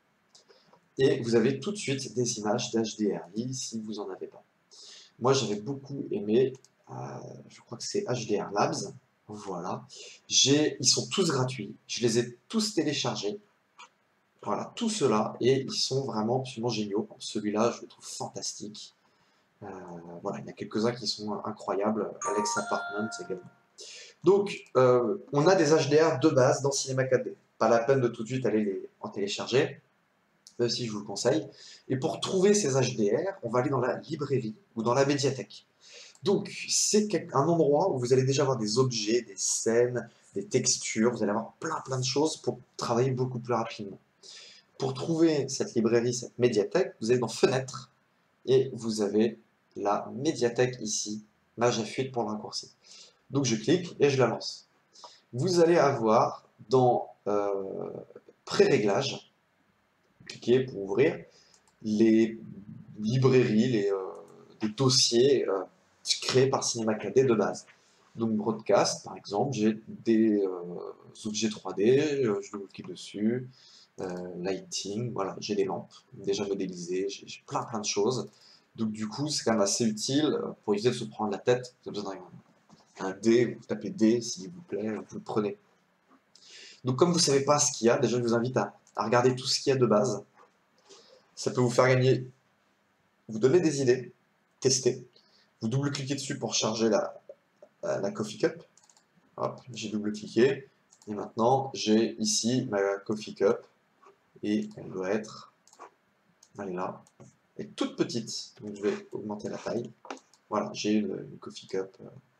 et vous avez tout de suite des images d'HDRI si vous n'en avez pas. Moi j'avais beaucoup aimé, je crois que c'est HDR Labs, voilà. Ils sont tous gratuits, je les ai tous téléchargés. Voilà, tout cela, et ils sont vraiment absolument géniaux. Celui-là, je le trouve fantastique. Voilà, il y en a quelques-uns qui sont incroyables, Alex Apartment également. Donc, on a des HDR de base dans Cinema 4D. Pas la peine de tout de suite aller en télécharger, même si je vous le conseille. Et pour trouver ces HDR, on va aller dans la librairie ou dans la médiathèque. Donc, c'est un endroit où vous allez déjà avoir des objets, des scènes, des textures, vous allez avoir plein de choses pour travailler beaucoup plus rapidement. Pour trouver cette librairie, cette médiathèque, vous allez dans Fenêtres et vous avez la médiathèque ici, Mage à fuite pour le raccourci. Donc je clique et je la lance. Vous allez avoir dans Pré-réglages, cliquez pour ouvrir, les librairies, les dossiers créés par Cinema 4D de base. Donc Broadcast, par exemple, j'ai des objets 3D, je double-clique dessus, lighting, voilà, j'ai des lampes déjà modélisées, j'ai plein de choses. Donc du coup, c'est quand même assez utile pour éviter de se prendre la tête. Vous avez besoin d'un dé, vous tapez D s'il vous plaît, vous le prenez. Donc comme vous ne savez pas ce qu'il y a, déjà je vous invite à regarder tout ce qu'il y a de base. Ça peut vous faire gagner, vous donner des idées, tester. Vous double-cliquez dessus pour charger la Coffee Cup. Hop, j'ai double-cliqué. Et maintenant, j'ai ici ma Coffee Cup. Et elle doit être, elle est là, elle est toute petite. Donc je vais augmenter la taille. Voilà, j'ai une Coffee Cup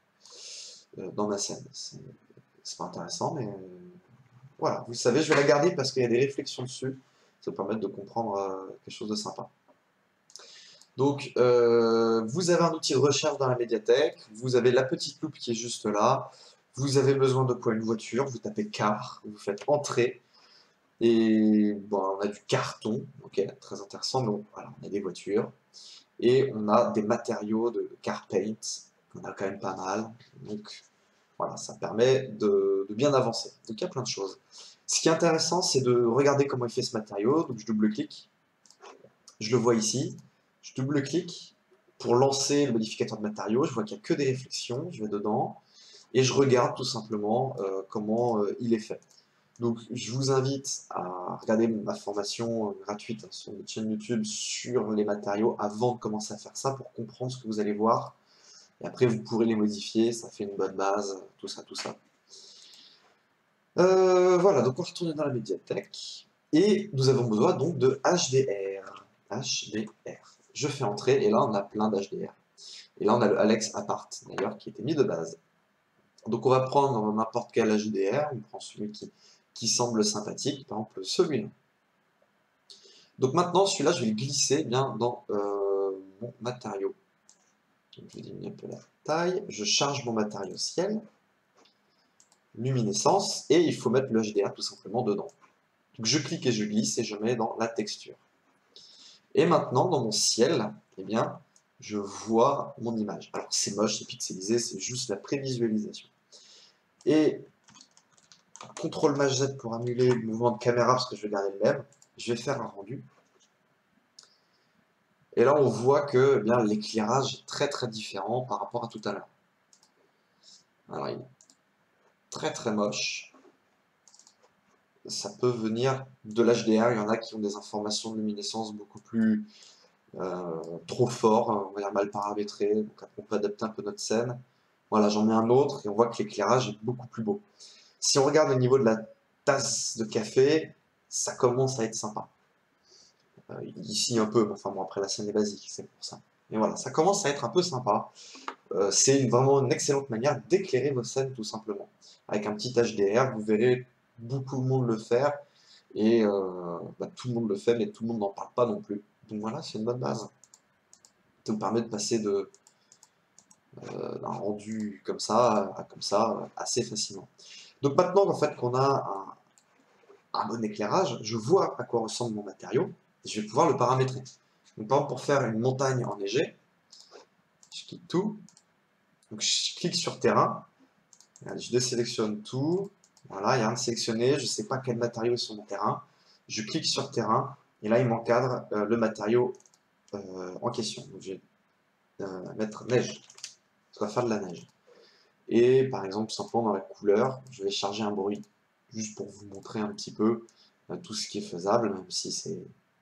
dans ma scène. C'est pas intéressant, mais voilà, vous savez, je vais la garder parce qu'il y a des réflexions dessus. Ça va permettre de comprendre quelque chose de sympa. Donc, vous avez un outil de recherche dans la médiathèque, vous avez la petite loupe qui est juste là, vous avez besoin de quoi? Une voiture, vous tapez car, vous faites entrée, et bon, on a du carton, ok, très intéressant, mais bon, voilà, on a des voitures, et on a des matériaux de car paint, on a quand même pas mal, donc voilà, ça permet de bien avancer. Donc il y a plein de choses. Ce qui est intéressant, c'est de regarder comment il fait ce matériau, donc je double-clique, je le vois ici, je double-clique pour lancer le modificateur de matériaux, je vois qu'il n'y a que des réflexions, je vais dedans, et je regarde tout simplement comment il est fait. Donc je vous invite à regarder ma formation gratuite sur notre chaîne YouTube sur les matériaux avant de commencer à faire ça pour comprendre ce que vous allez voir. Et après vous pourrez les modifier, ça fait une bonne base, tout ça, tout ça. Voilà, donc on retourne dans la médiathèque. Et nous avons besoin donc de HDR. HDR. Je fais entrer et là on a plein d'HDR. Et là on a le Alex Apart d'ailleurs qui était mis de base. Donc on va prendre n'importe quel HDR, on prend celui qui semble sympathique, par exemple celui-là. Donc maintenant celui-là je vais le glisser bien dans mon matériau. Donc, je vais diminuer un peu la taille, je charge mon matériau ciel, luminescence, et il faut mettre le HDR tout simplement dedans. Donc je clique et je glisse et je mets dans la texture. Et maintenant, dans mon ciel, eh bien, je vois mon image. Alors c'est moche, c'est pixelisé, c'est juste la prévisualisation. Et CTRL Maj Z pour annuler le mouvement de caméra parce que je vais garder le même. Je vais faire un rendu. Et là, on voit que eh bien l'éclairage est très différent par rapport à tout à l'heure. Alors, il est très moche. Ça peut venir de l'HDR. Il y en a qui ont des informations de luminescence beaucoup plus trop fort, on va dire mal paramétré, donc après on peut adapter un peu notre scène. Voilà, j'en mets un autre et on voit que l'éclairage est beaucoup plus beau. Si on regarde au niveau de la tasse de café, ça commence à être sympa. Ici un peu, enfin bon après la scène est basique, c'est pour ça. Mais voilà, ça commence à être un peu sympa. C'est vraiment une excellente manière d'éclairer vos scènes tout simplement. Avec un petit HDR, vous verrez beaucoup de monde le faire et tout le monde le fait mais tout le monde n'en parle pas non plus. Donc voilà, c'est une bonne base. Ça vous permet de passer d'un rendu comme ça à comme ça assez facilement. Donc maintenant en fait qu'on a un bon éclairage, je vois à quoi ressemble mon matériau et je vais pouvoir le paramétrer. Donc par exemple pour faire une montagne enneigée, je clique tout, donc je clique sur terrain, je désélectionne tout, voilà, il n'y a rien de sélectionné, je ne sais pas quel matériau est sur mon terrain, je clique sur terrain et là il m'encadre le matériau en question. Donc je vais mettre neige, ça va faire de la neige. Et par exemple, simplement dans la couleur, je vais charger un bruit, juste pour vous montrer un petit peu tout ce qui est faisable, même si c'est...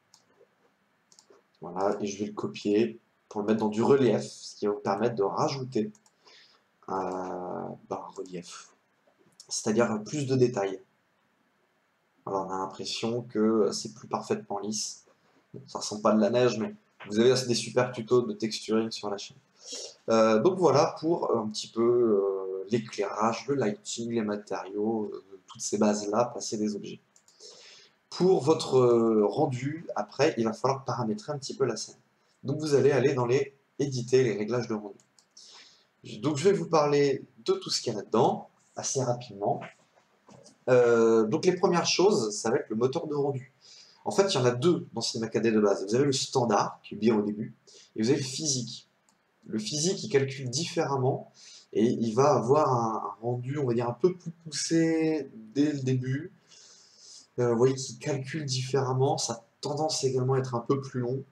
Voilà, et je vais le copier pour le mettre dans du relief, ce qui va vous permettre de rajouter un relief, c'est-à-dire plus de détails. Alors on a l'impression que c'est plus parfaitement lisse. Bon, ça ressemble pas à de la neige, mais vous avez des super tutos de texturing sur la chaîne. Donc voilà pour un petit peu l'éclairage, le lighting, les matériaux, toutes ces bases-là, passer des objets. Pour votre rendu, après, il va falloir paramétrer un petit peu la scène. Donc vous allez aller dans les éditer, les réglages de rendu. Donc je vais vous parler de tout ce qu'il y a là-dedans, assez rapidement. Donc les premières choses, ça va être le moteur de rendu. En fait, il y en a deux dans Cinema 4D de base. Vous avez le standard, qui est bien au début, et vous avez le physique. Le physique, il calcule différemment, et il va avoir un rendu, on va dire, un peu plus poussé dès le début. Vous voyez qu'il calcule différemment, ça a tendance également à être un peu plus long.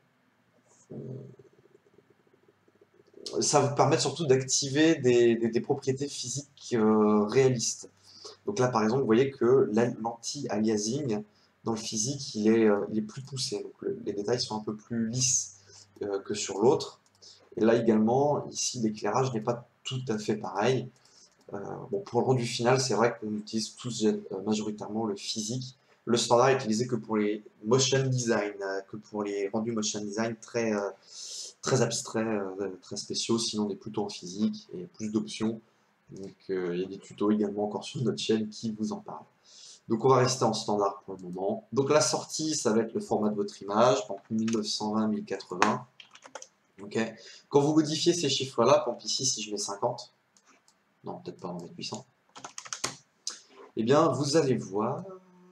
Ça va vous permettre surtout d'activer des propriétés physiques réalistes. Donc là, par exemple, vous voyez que l'anti-aliasing, dans le physique, il est plus poussé. Donc les détails sont un peu plus lisses que sur l'autre. Et là également, ici, l'éclairage n'est pas tout à fait pareil. Bon, pour le rendu final, c'est vrai qu'on utilise tous majoritairement le physique. Le standard est utilisé que pour les motion design, que pour les rendus motion design très abstraits, très spéciaux. Sinon, on est plutôt en physique et plus d'options. Donc, il y a des tutos également encore sur notre chaîne qui vous en parlent. Donc, on va rester en standard pour le moment. Donc, la sortie, ça va être le format de votre image, donc 1920-1080. Okay. Quand vous modifiez ces chiffres-là, par exemple ici, si je mets 50, non, peut-être pas, on va mettre 800, eh bien, vous allez voir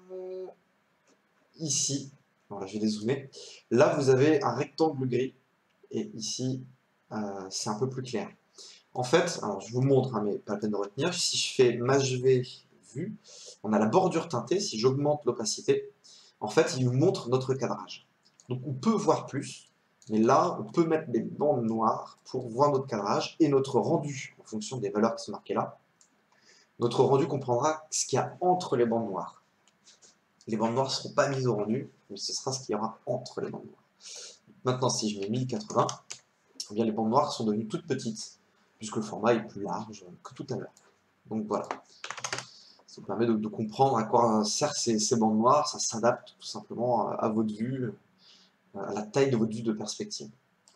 ici, voilà, je vais dézoomer, là, vous avez un rectangle gris, et ici, c'est un peu plus clair. En fait, alors je vous montre, hein, mais pas la peine de retenir, si je fais Maj V vue, on a la bordure teintée, si j'augmente l'opacité, en fait, il nous montre notre cadrage. Donc on peut voir plus, mais là, on peut mettre des bandes noires pour voir notre cadrage et notre rendu, en fonction des valeurs qui sont marquées là. Notre rendu comprendra ce qu'il y a entre les bandes noires. Les bandes noires ne seront pas mises au rendu, mais ce sera ce qu'il y aura entre les bandes noires. Maintenant, si je mets 1080, eh bien, les bandes noires sont devenues toutes petites, puisque le format est plus large que tout à l'heure. Donc voilà. Ça vous permet de comprendre à quoi servent ces bandes noires. Ça s'adapte tout simplement à votre vue, à la taille de votre vue de perspective.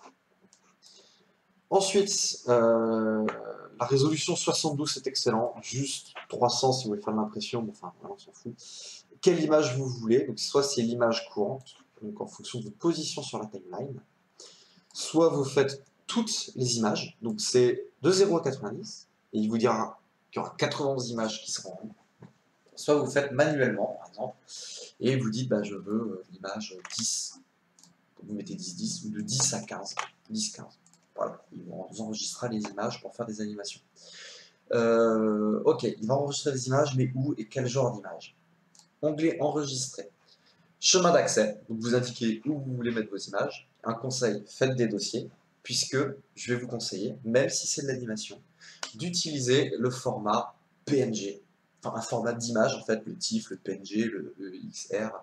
Ensuite, la résolution 72 c'est excellent, juste 300 si vous voulez faire de l'impression, mais enfin, on s'en fout. Quelle image vous voulez, donc soit c'est l'image courante, donc en fonction de votre position sur la timeline, soit vous faites toutes les images, donc c'est de 0 à 90, et il vous dira qu'il y aura 91 images qui seront rendues. Soit vous faites manuellement, par exemple, et vous dites bah, je veux l'image 10, vous mettez 10-10, ou de 10 à 15, 10-15. Voilà, il vous enregistrera les images pour faire des animations. Ok, il va enregistrer des images, mais où et quel genre d'image? Onglet enregistrer. Chemin d'accès, donc vous indiquez où vous voulez mettre vos images. Un conseil, faites des dossiers, puisque je vais vous conseiller, même si c'est de l'animation, d'utiliser le format PNG, enfin un format d'image en fait, le TIFF, le PNG, le XR,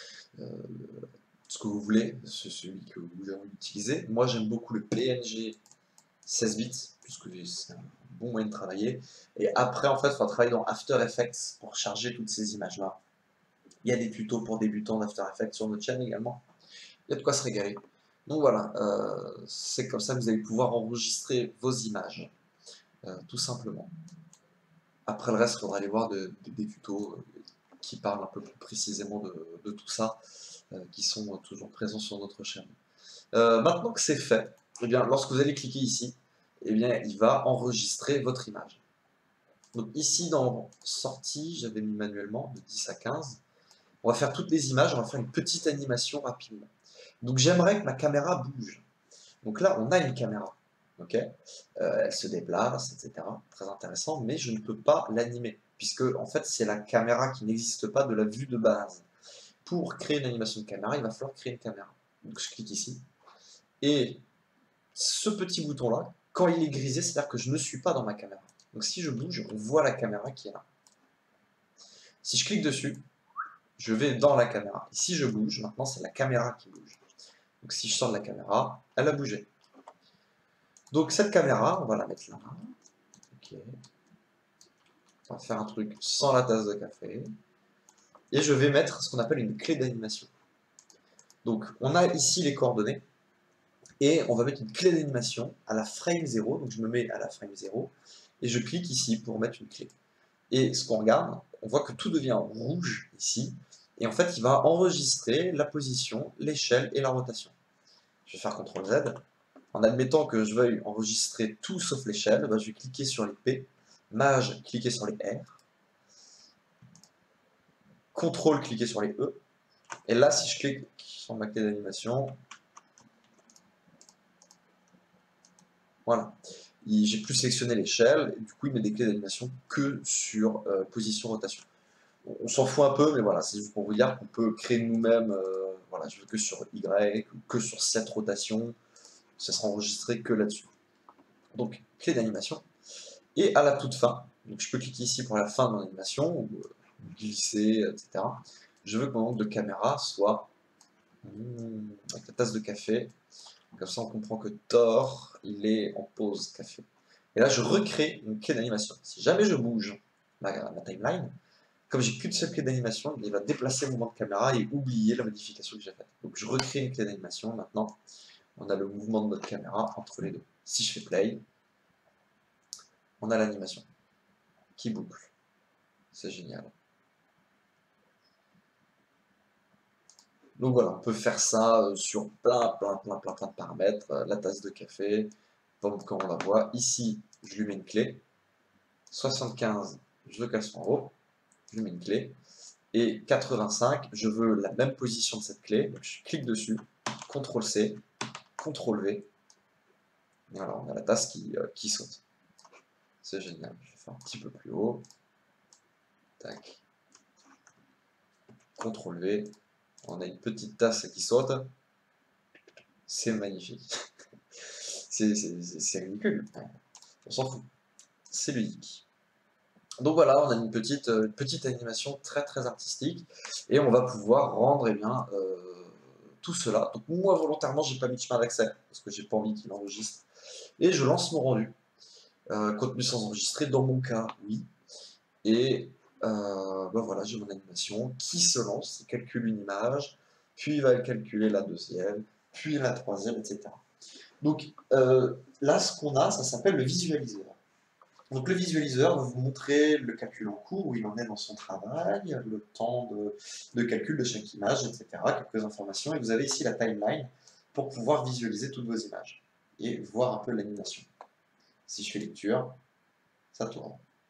ce que vous voulez, celui que vous avez utilisé. Moi j'aime beaucoup le PNG 16 bits, puisque c'est un bon moyen de travailler. Et après, en fait, il faut travailler dans After Effects pour charger toutes ces images-là. Il y a des tutos pour débutants d'After Effects sur notre chaîne également. Il y a de quoi se régaler. Donc voilà, c'est comme ça que vous allez pouvoir enregistrer vos images, tout simplement. Après le reste, il faudra aller voir des tutos qui parlent un peu plus précisément de tout ça, qui sont toujours présents sur notre chaîne. Maintenant que c'est fait, eh bien, lorsque vous allez cliquer ici, eh bien, il va enregistrer votre image. Donc ici, dans sortie, j'avais mis manuellement de 10 à 15. On va faire toutes les images, on va faire une petite animation rapidement. Donc j'aimerais que ma caméra bouge. Donc là, on a une caméra. Okay, elle se déplace, etc. Très intéressant, mais je ne peux pas l'animer, puisque en fait, c'est la caméra qui n'existe pas de la vue de base. Pour créer une animation de caméra, il va falloir créer une caméra. Donc je clique ici. Et ce petit bouton-là, quand il est grisé, c'est-à-dire que je ne suis pas dans ma caméra. Donc si je bouge, on voit la caméra qui est là. Si je clique dessus, je vais dans la caméra. Et si je bouge, maintenant c'est la caméra qui bouge. Donc si je sors de la caméra, elle a bougé. Donc cette caméra, on va la mettre là. Ok. On va faire un truc sans la tasse de café. Et je vais mettre ce qu'on appelle une clé d'animation. Donc on a ici les coordonnées. Et on va mettre une clé d'animation à la frame 0, donc je me mets à la frame 0, et je clique ici pour mettre une clé. Et ce qu'on regarde, on voit que tout devient rouge ici, et en fait il va enregistrer la position, l'échelle et la rotation. Je vais faire CTRL Z. En admettant que je veuille enregistrer tout sauf l'échelle, je vais cliquer sur les P, Maj, cliquer sur les R, CTRL, cliquer sur les E, et là si je clique sur ma clé d'animation, voilà, j'ai plus sélectionné l'échelle, et du coup il met des clés d'animation que sur position rotation. On s'en fout un peu, mais voilà, c'est juste pour vous dire qu'on peut créer nous-mêmes, voilà, je veux que sur Y, que sur cette rotation, ça sera enregistré que là-dessus. Donc, clé d'animation. Et à la toute fin, donc je peux cliquer ici pour la fin de mon animation, ou glisser, etc. Je veux que mon angle de caméra soit avec la tasse de café. Comme ça, on comprend que Thor, il est en pause café. Et là, je recrée une clé d'animation. Si jamais je bouge ma timeline, comme j'ai qu'une seule clé d'animation, il va déplacer le mouvement de caméra et oublier la modification que j'ai faite. Donc je recrée une clé d'animation. Maintenant, on a le mouvement de notre caméra entre les deux. Si je fais play, on a l'animation qui boucle. C'est génial. Donc voilà, on peut faire ça sur plein de paramètres. La tasse de café, comme on la voit. Ici, je lui mets une clé. 75, je le casse en haut. Je lui mets une clé. Et 85, je veux la même position de cette clé. Donc je clique dessus, CTRL-C, CTRL-V. Et voilà, on a la tasse qui saute. C'est génial. Je vais faire un petit peu plus haut. Tac. CTRL-V. On a une petite tasse qui saute. C'est magnifique. C'est ridicule. On s'en fout. C'est ludique. Donc voilà, on a une petite animation très artistique. Et on va pouvoir rendre tout cela. Donc moi, volontairement, j'ai pas mis de chemin d'accès, parce que j'ai pas envie qu'il enregistre. Et je lance mon rendu. Contenu sans enregistrer, dans mon cas, oui. Et voilà, j'ai mon animation qui se lance, il calcule une image, puis il va calculer la deuxième, puis la troisième, etc. Donc là, ce qu'on a, ça s'appelle le visualiseur. Donc le visualiseur va vous montrer le calcul en cours, où il en est dans son travail, le temps de calcul de chaque image, etc. Quelques informations, et vous avez ici la timeline pour pouvoir visualiser toutes vos images et voir un peu l'animation. Si je fais lecture, ça tourne.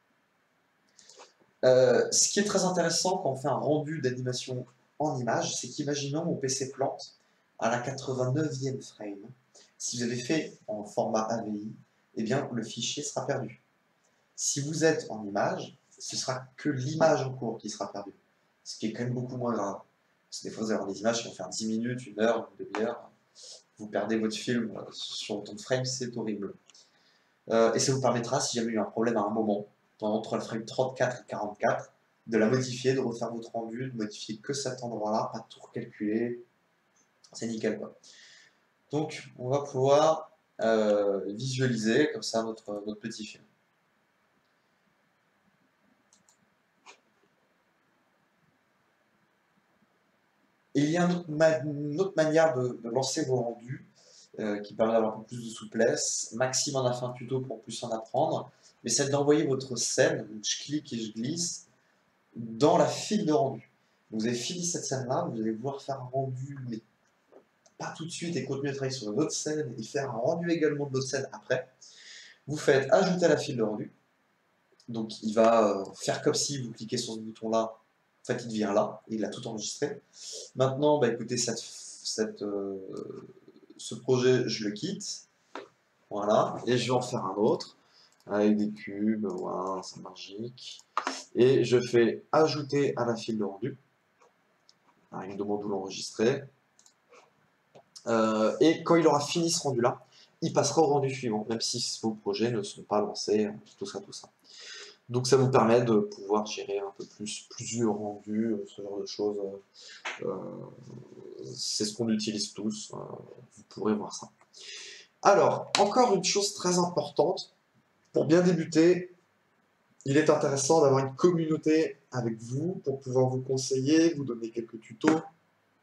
Ce qui est très intéressant quand on fait un rendu d'animation en image, c'est qu'imaginons mon PC plante à la 89e frame. Si vous avez fait en format AVI, eh bien le fichier sera perdu. Si vous êtes en image, ce sera que l'image en cours qui sera perdue, ce qui est quand même beaucoup moins grave. Parce que des fois, vous allez avoir des images qui vont faire 10 minutes, 1 heure, une demi-heure. Vous perdez votre film sur autant de frames, c'est horrible. Et ça vous permettra, si jamais il y a eu un problème à un moment, entre le frame 34 et 44, de la modifier, de refaire votre rendu, de modifier que cet endroit-là, pas tout recalculer. C'est nickel, quoi. Donc, on va pouvoir visualiser comme ça notre petit film. Et il y a une autre manière de lancer vos rendus qui permet d'avoir un peu plus de souplesse. Maxime en a fait un tuto pour plus en apprendre, mais c'est d'envoyer votre scène, donc je clique et je glisse, dans la file de rendu. Vous avez fini cette scène-là, vous allez vouloir faire un rendu, mais pas tout de suite, et continuer à travailler sur une autre scène, et faire un rendu également de l'autre scène après. Vous faites ajouter à la file de rendu, donc il va faire comme si vous cliquez sur ce bouton-là, en fait il devient là, et il a tout enregistré. Maintenant, écoutez, ce projet, je le quitte, voilà, et je vais en faire un autre, avec des cubes, voilà, c'est magique. Et je fais ajouter à la file de rendu. Il me demande où l'enregistrer. Et quand il aura fini ce rendu-là, il passera au rendu suivant, même si vos projets ne sont pas lancés, tout ça. Donc ça vous permet de pouvoir gérer un peu plusieurs rendus, ce genre de choses. C'est ce qu'on utilise tous, vous pourrez voir ça. Alors, encore une chose très importante, pour bien débuter, il est intéressant d'avoir une communauté avec vous pour pouvoir vous conseiller, vous donner quelques tutos,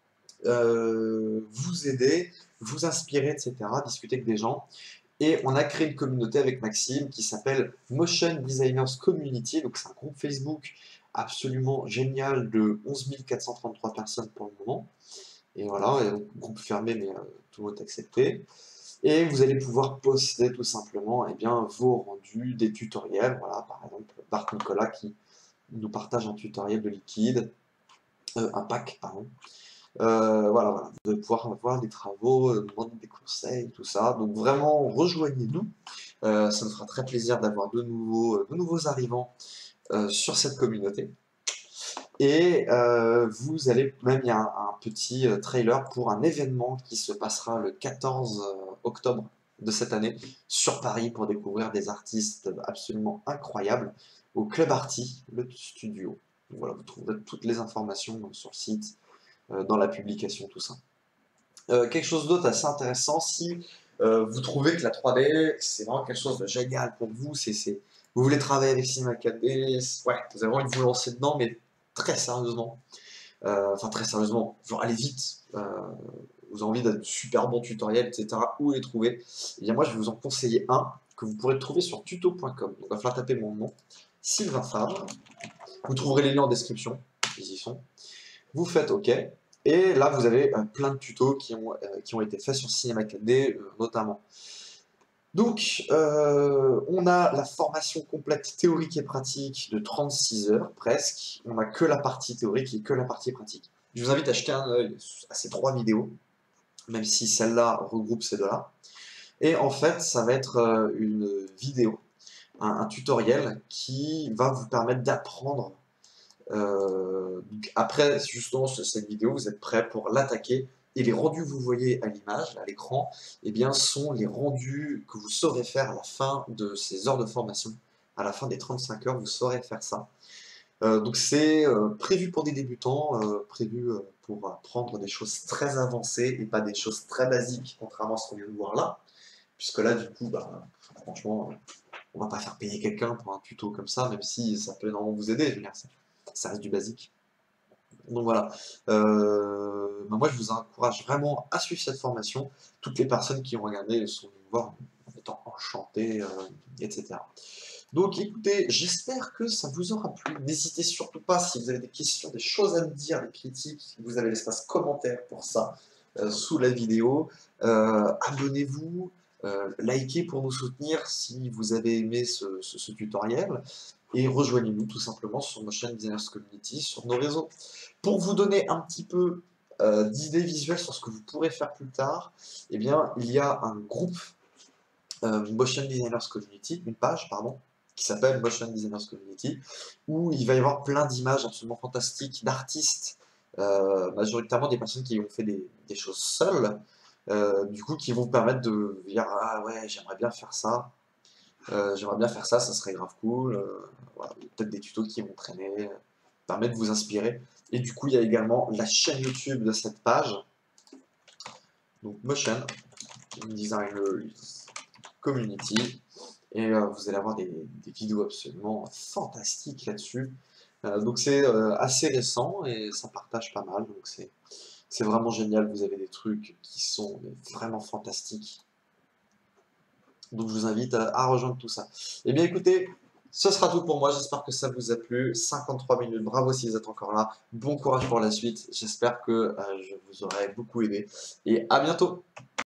vous aider, vous inspirer, etc., discuter avec des gens. Et on a créé une communauté avec Maxime qui s'appelle Motion Designers Community. Donc c'est un groupe Facebook absolument génial de 11 433 personnes pour le moment. Et voilà, et donc, groupe fermé, mais tout le monde est accepté. Et vous allez pouvoir poster tout simplement eh bien, vos rendus, des tutoriels. Voilà, par exemple, Bart Nicolas qui nous partage un tutoriel de liquide, un pack, pardon. Voilà, voilà, vous allez pouvoir voir des travaux, demander des conseils, tout ça. Donc vraiment, rejoignez-nous. Ça nous fera très plaisir d'avoir de nouveaux arrivants sur cette communauté. Et vous allez, même il y a un petit trailer pour un événement qui se passera le 14 octobre de cette année sur Paris pour découvrir des artistes absolument incroyables au Club Arty, le studio. Donc voilà, vous trouverez toutes les informations sur le site, dans la publication, tout ça. Quelque chose d'autre assez intéressant, si vous trouvez que la 3D, c'est vraiment quelque chose de génial pour vous, vous voulez travailler avec Cinema 4D, ouais, vous avez envie de vous lancer dedans, mais très sérieusement. Enfin, très sérieusement, genre allez vite. Vous avez envie d'un super bon tutoriel, etc. Où les trouver? Et bien moi, je vais vous en conseiller un que vous pourrez trouver sur tuto.com. Donc, il va falloir taper mon nom, Sylvain Fabre. Vous trouverez les liens en description, ils y sont. Vous faites OK. Et là, vous avez plein de tutos qui ont été faits sur Cinema 4D, notamment. Donc, on a la formation complète théorique et pratique de 36 heures, presque. On n'a que la partie théorique et que la partie pratique. Je vous invite à jeter un œil à ces 3 vidéos, même si celle-là regroupe ces deux-là. Et en fait, ça va être une vidéo, un tutoriel qui va vous permettre d'apprendre. Après, justement, cette vidéo, vous êtes prêts pour l'attaquer. Et les rendus que vous voyez à l'image, à l'écran, eh bien, sont les rendus que vous saurez faire à la fin de ces heures de formation. À la fin des 35 heures, vous saurez faire ça. Donc c'est prévu pour des débutants, prévu pour apprendre des choses très avancées et pas des choses très basiques, contrairement à ce qu'on vient de voir là. Puisque là, du coup, bah, franchement, on va pas faire payer quelqu'un pour un tuto comme ça, même si ça peut énormément vous aider. Je veux dire, ça reste du basique. Donc voilà, bah moi je vous encourage vraiment à suivre cette formation. Toutes les personnes qui ont regardé sont venues me voir en étant enchantées, etc. Donc écoutez, j'espère que ça vous aura plu. N'hésitez surtout pas, si vous avez des questions, des choses à me dire, des critiques, vous avez l'espace commentaire pour ça sous la vidéo. Abonnez-vous, likez pour nous soutenir si vous avez aimé ce tutoriel. Et rejoignez-nous tout simplement sur Motion Designers Community, sur nos réseaux. Pour vous donner un petit peu d'idées visuelles sur ce que vous pourrez faire plus tard, eh bien, il y a un groupe Motion Designers Community, une page, pardon, qui s'appelle Motion Designers Community, où il va y avoir plein d'images absolument fantastiques d'artistes, majoritairement des personnes qui ont fait des choses seules, du coup, qui vont permettre de dire « Ah ouais, j'aimerais bien faire ça, ça serait grave cool. Voilà, peut-être des tutos qui vont traîner, permettre de vous inspirer. » Et du coup, il y a également la chaîne YouTube de cette page, donc Motion Designers Community. Et vous allez avoir des vidéos absolument fantastiques là-dessus. Donc c'est assez récent et ça partage pas mal. Donc c'est vraiment génial. Vous avez des trucs qui sont vraiment fantastiques. Donc je vous invite à rejoindre tout ça. Eh bien écoutez, ce sera tout pour moi. J'espère que ça vous a plu. 53 minutes, bravo si vous êtes encore là. Bon courage pour la suite. J'espère que je vous aurai beaucoup aidé. Et à bientôt.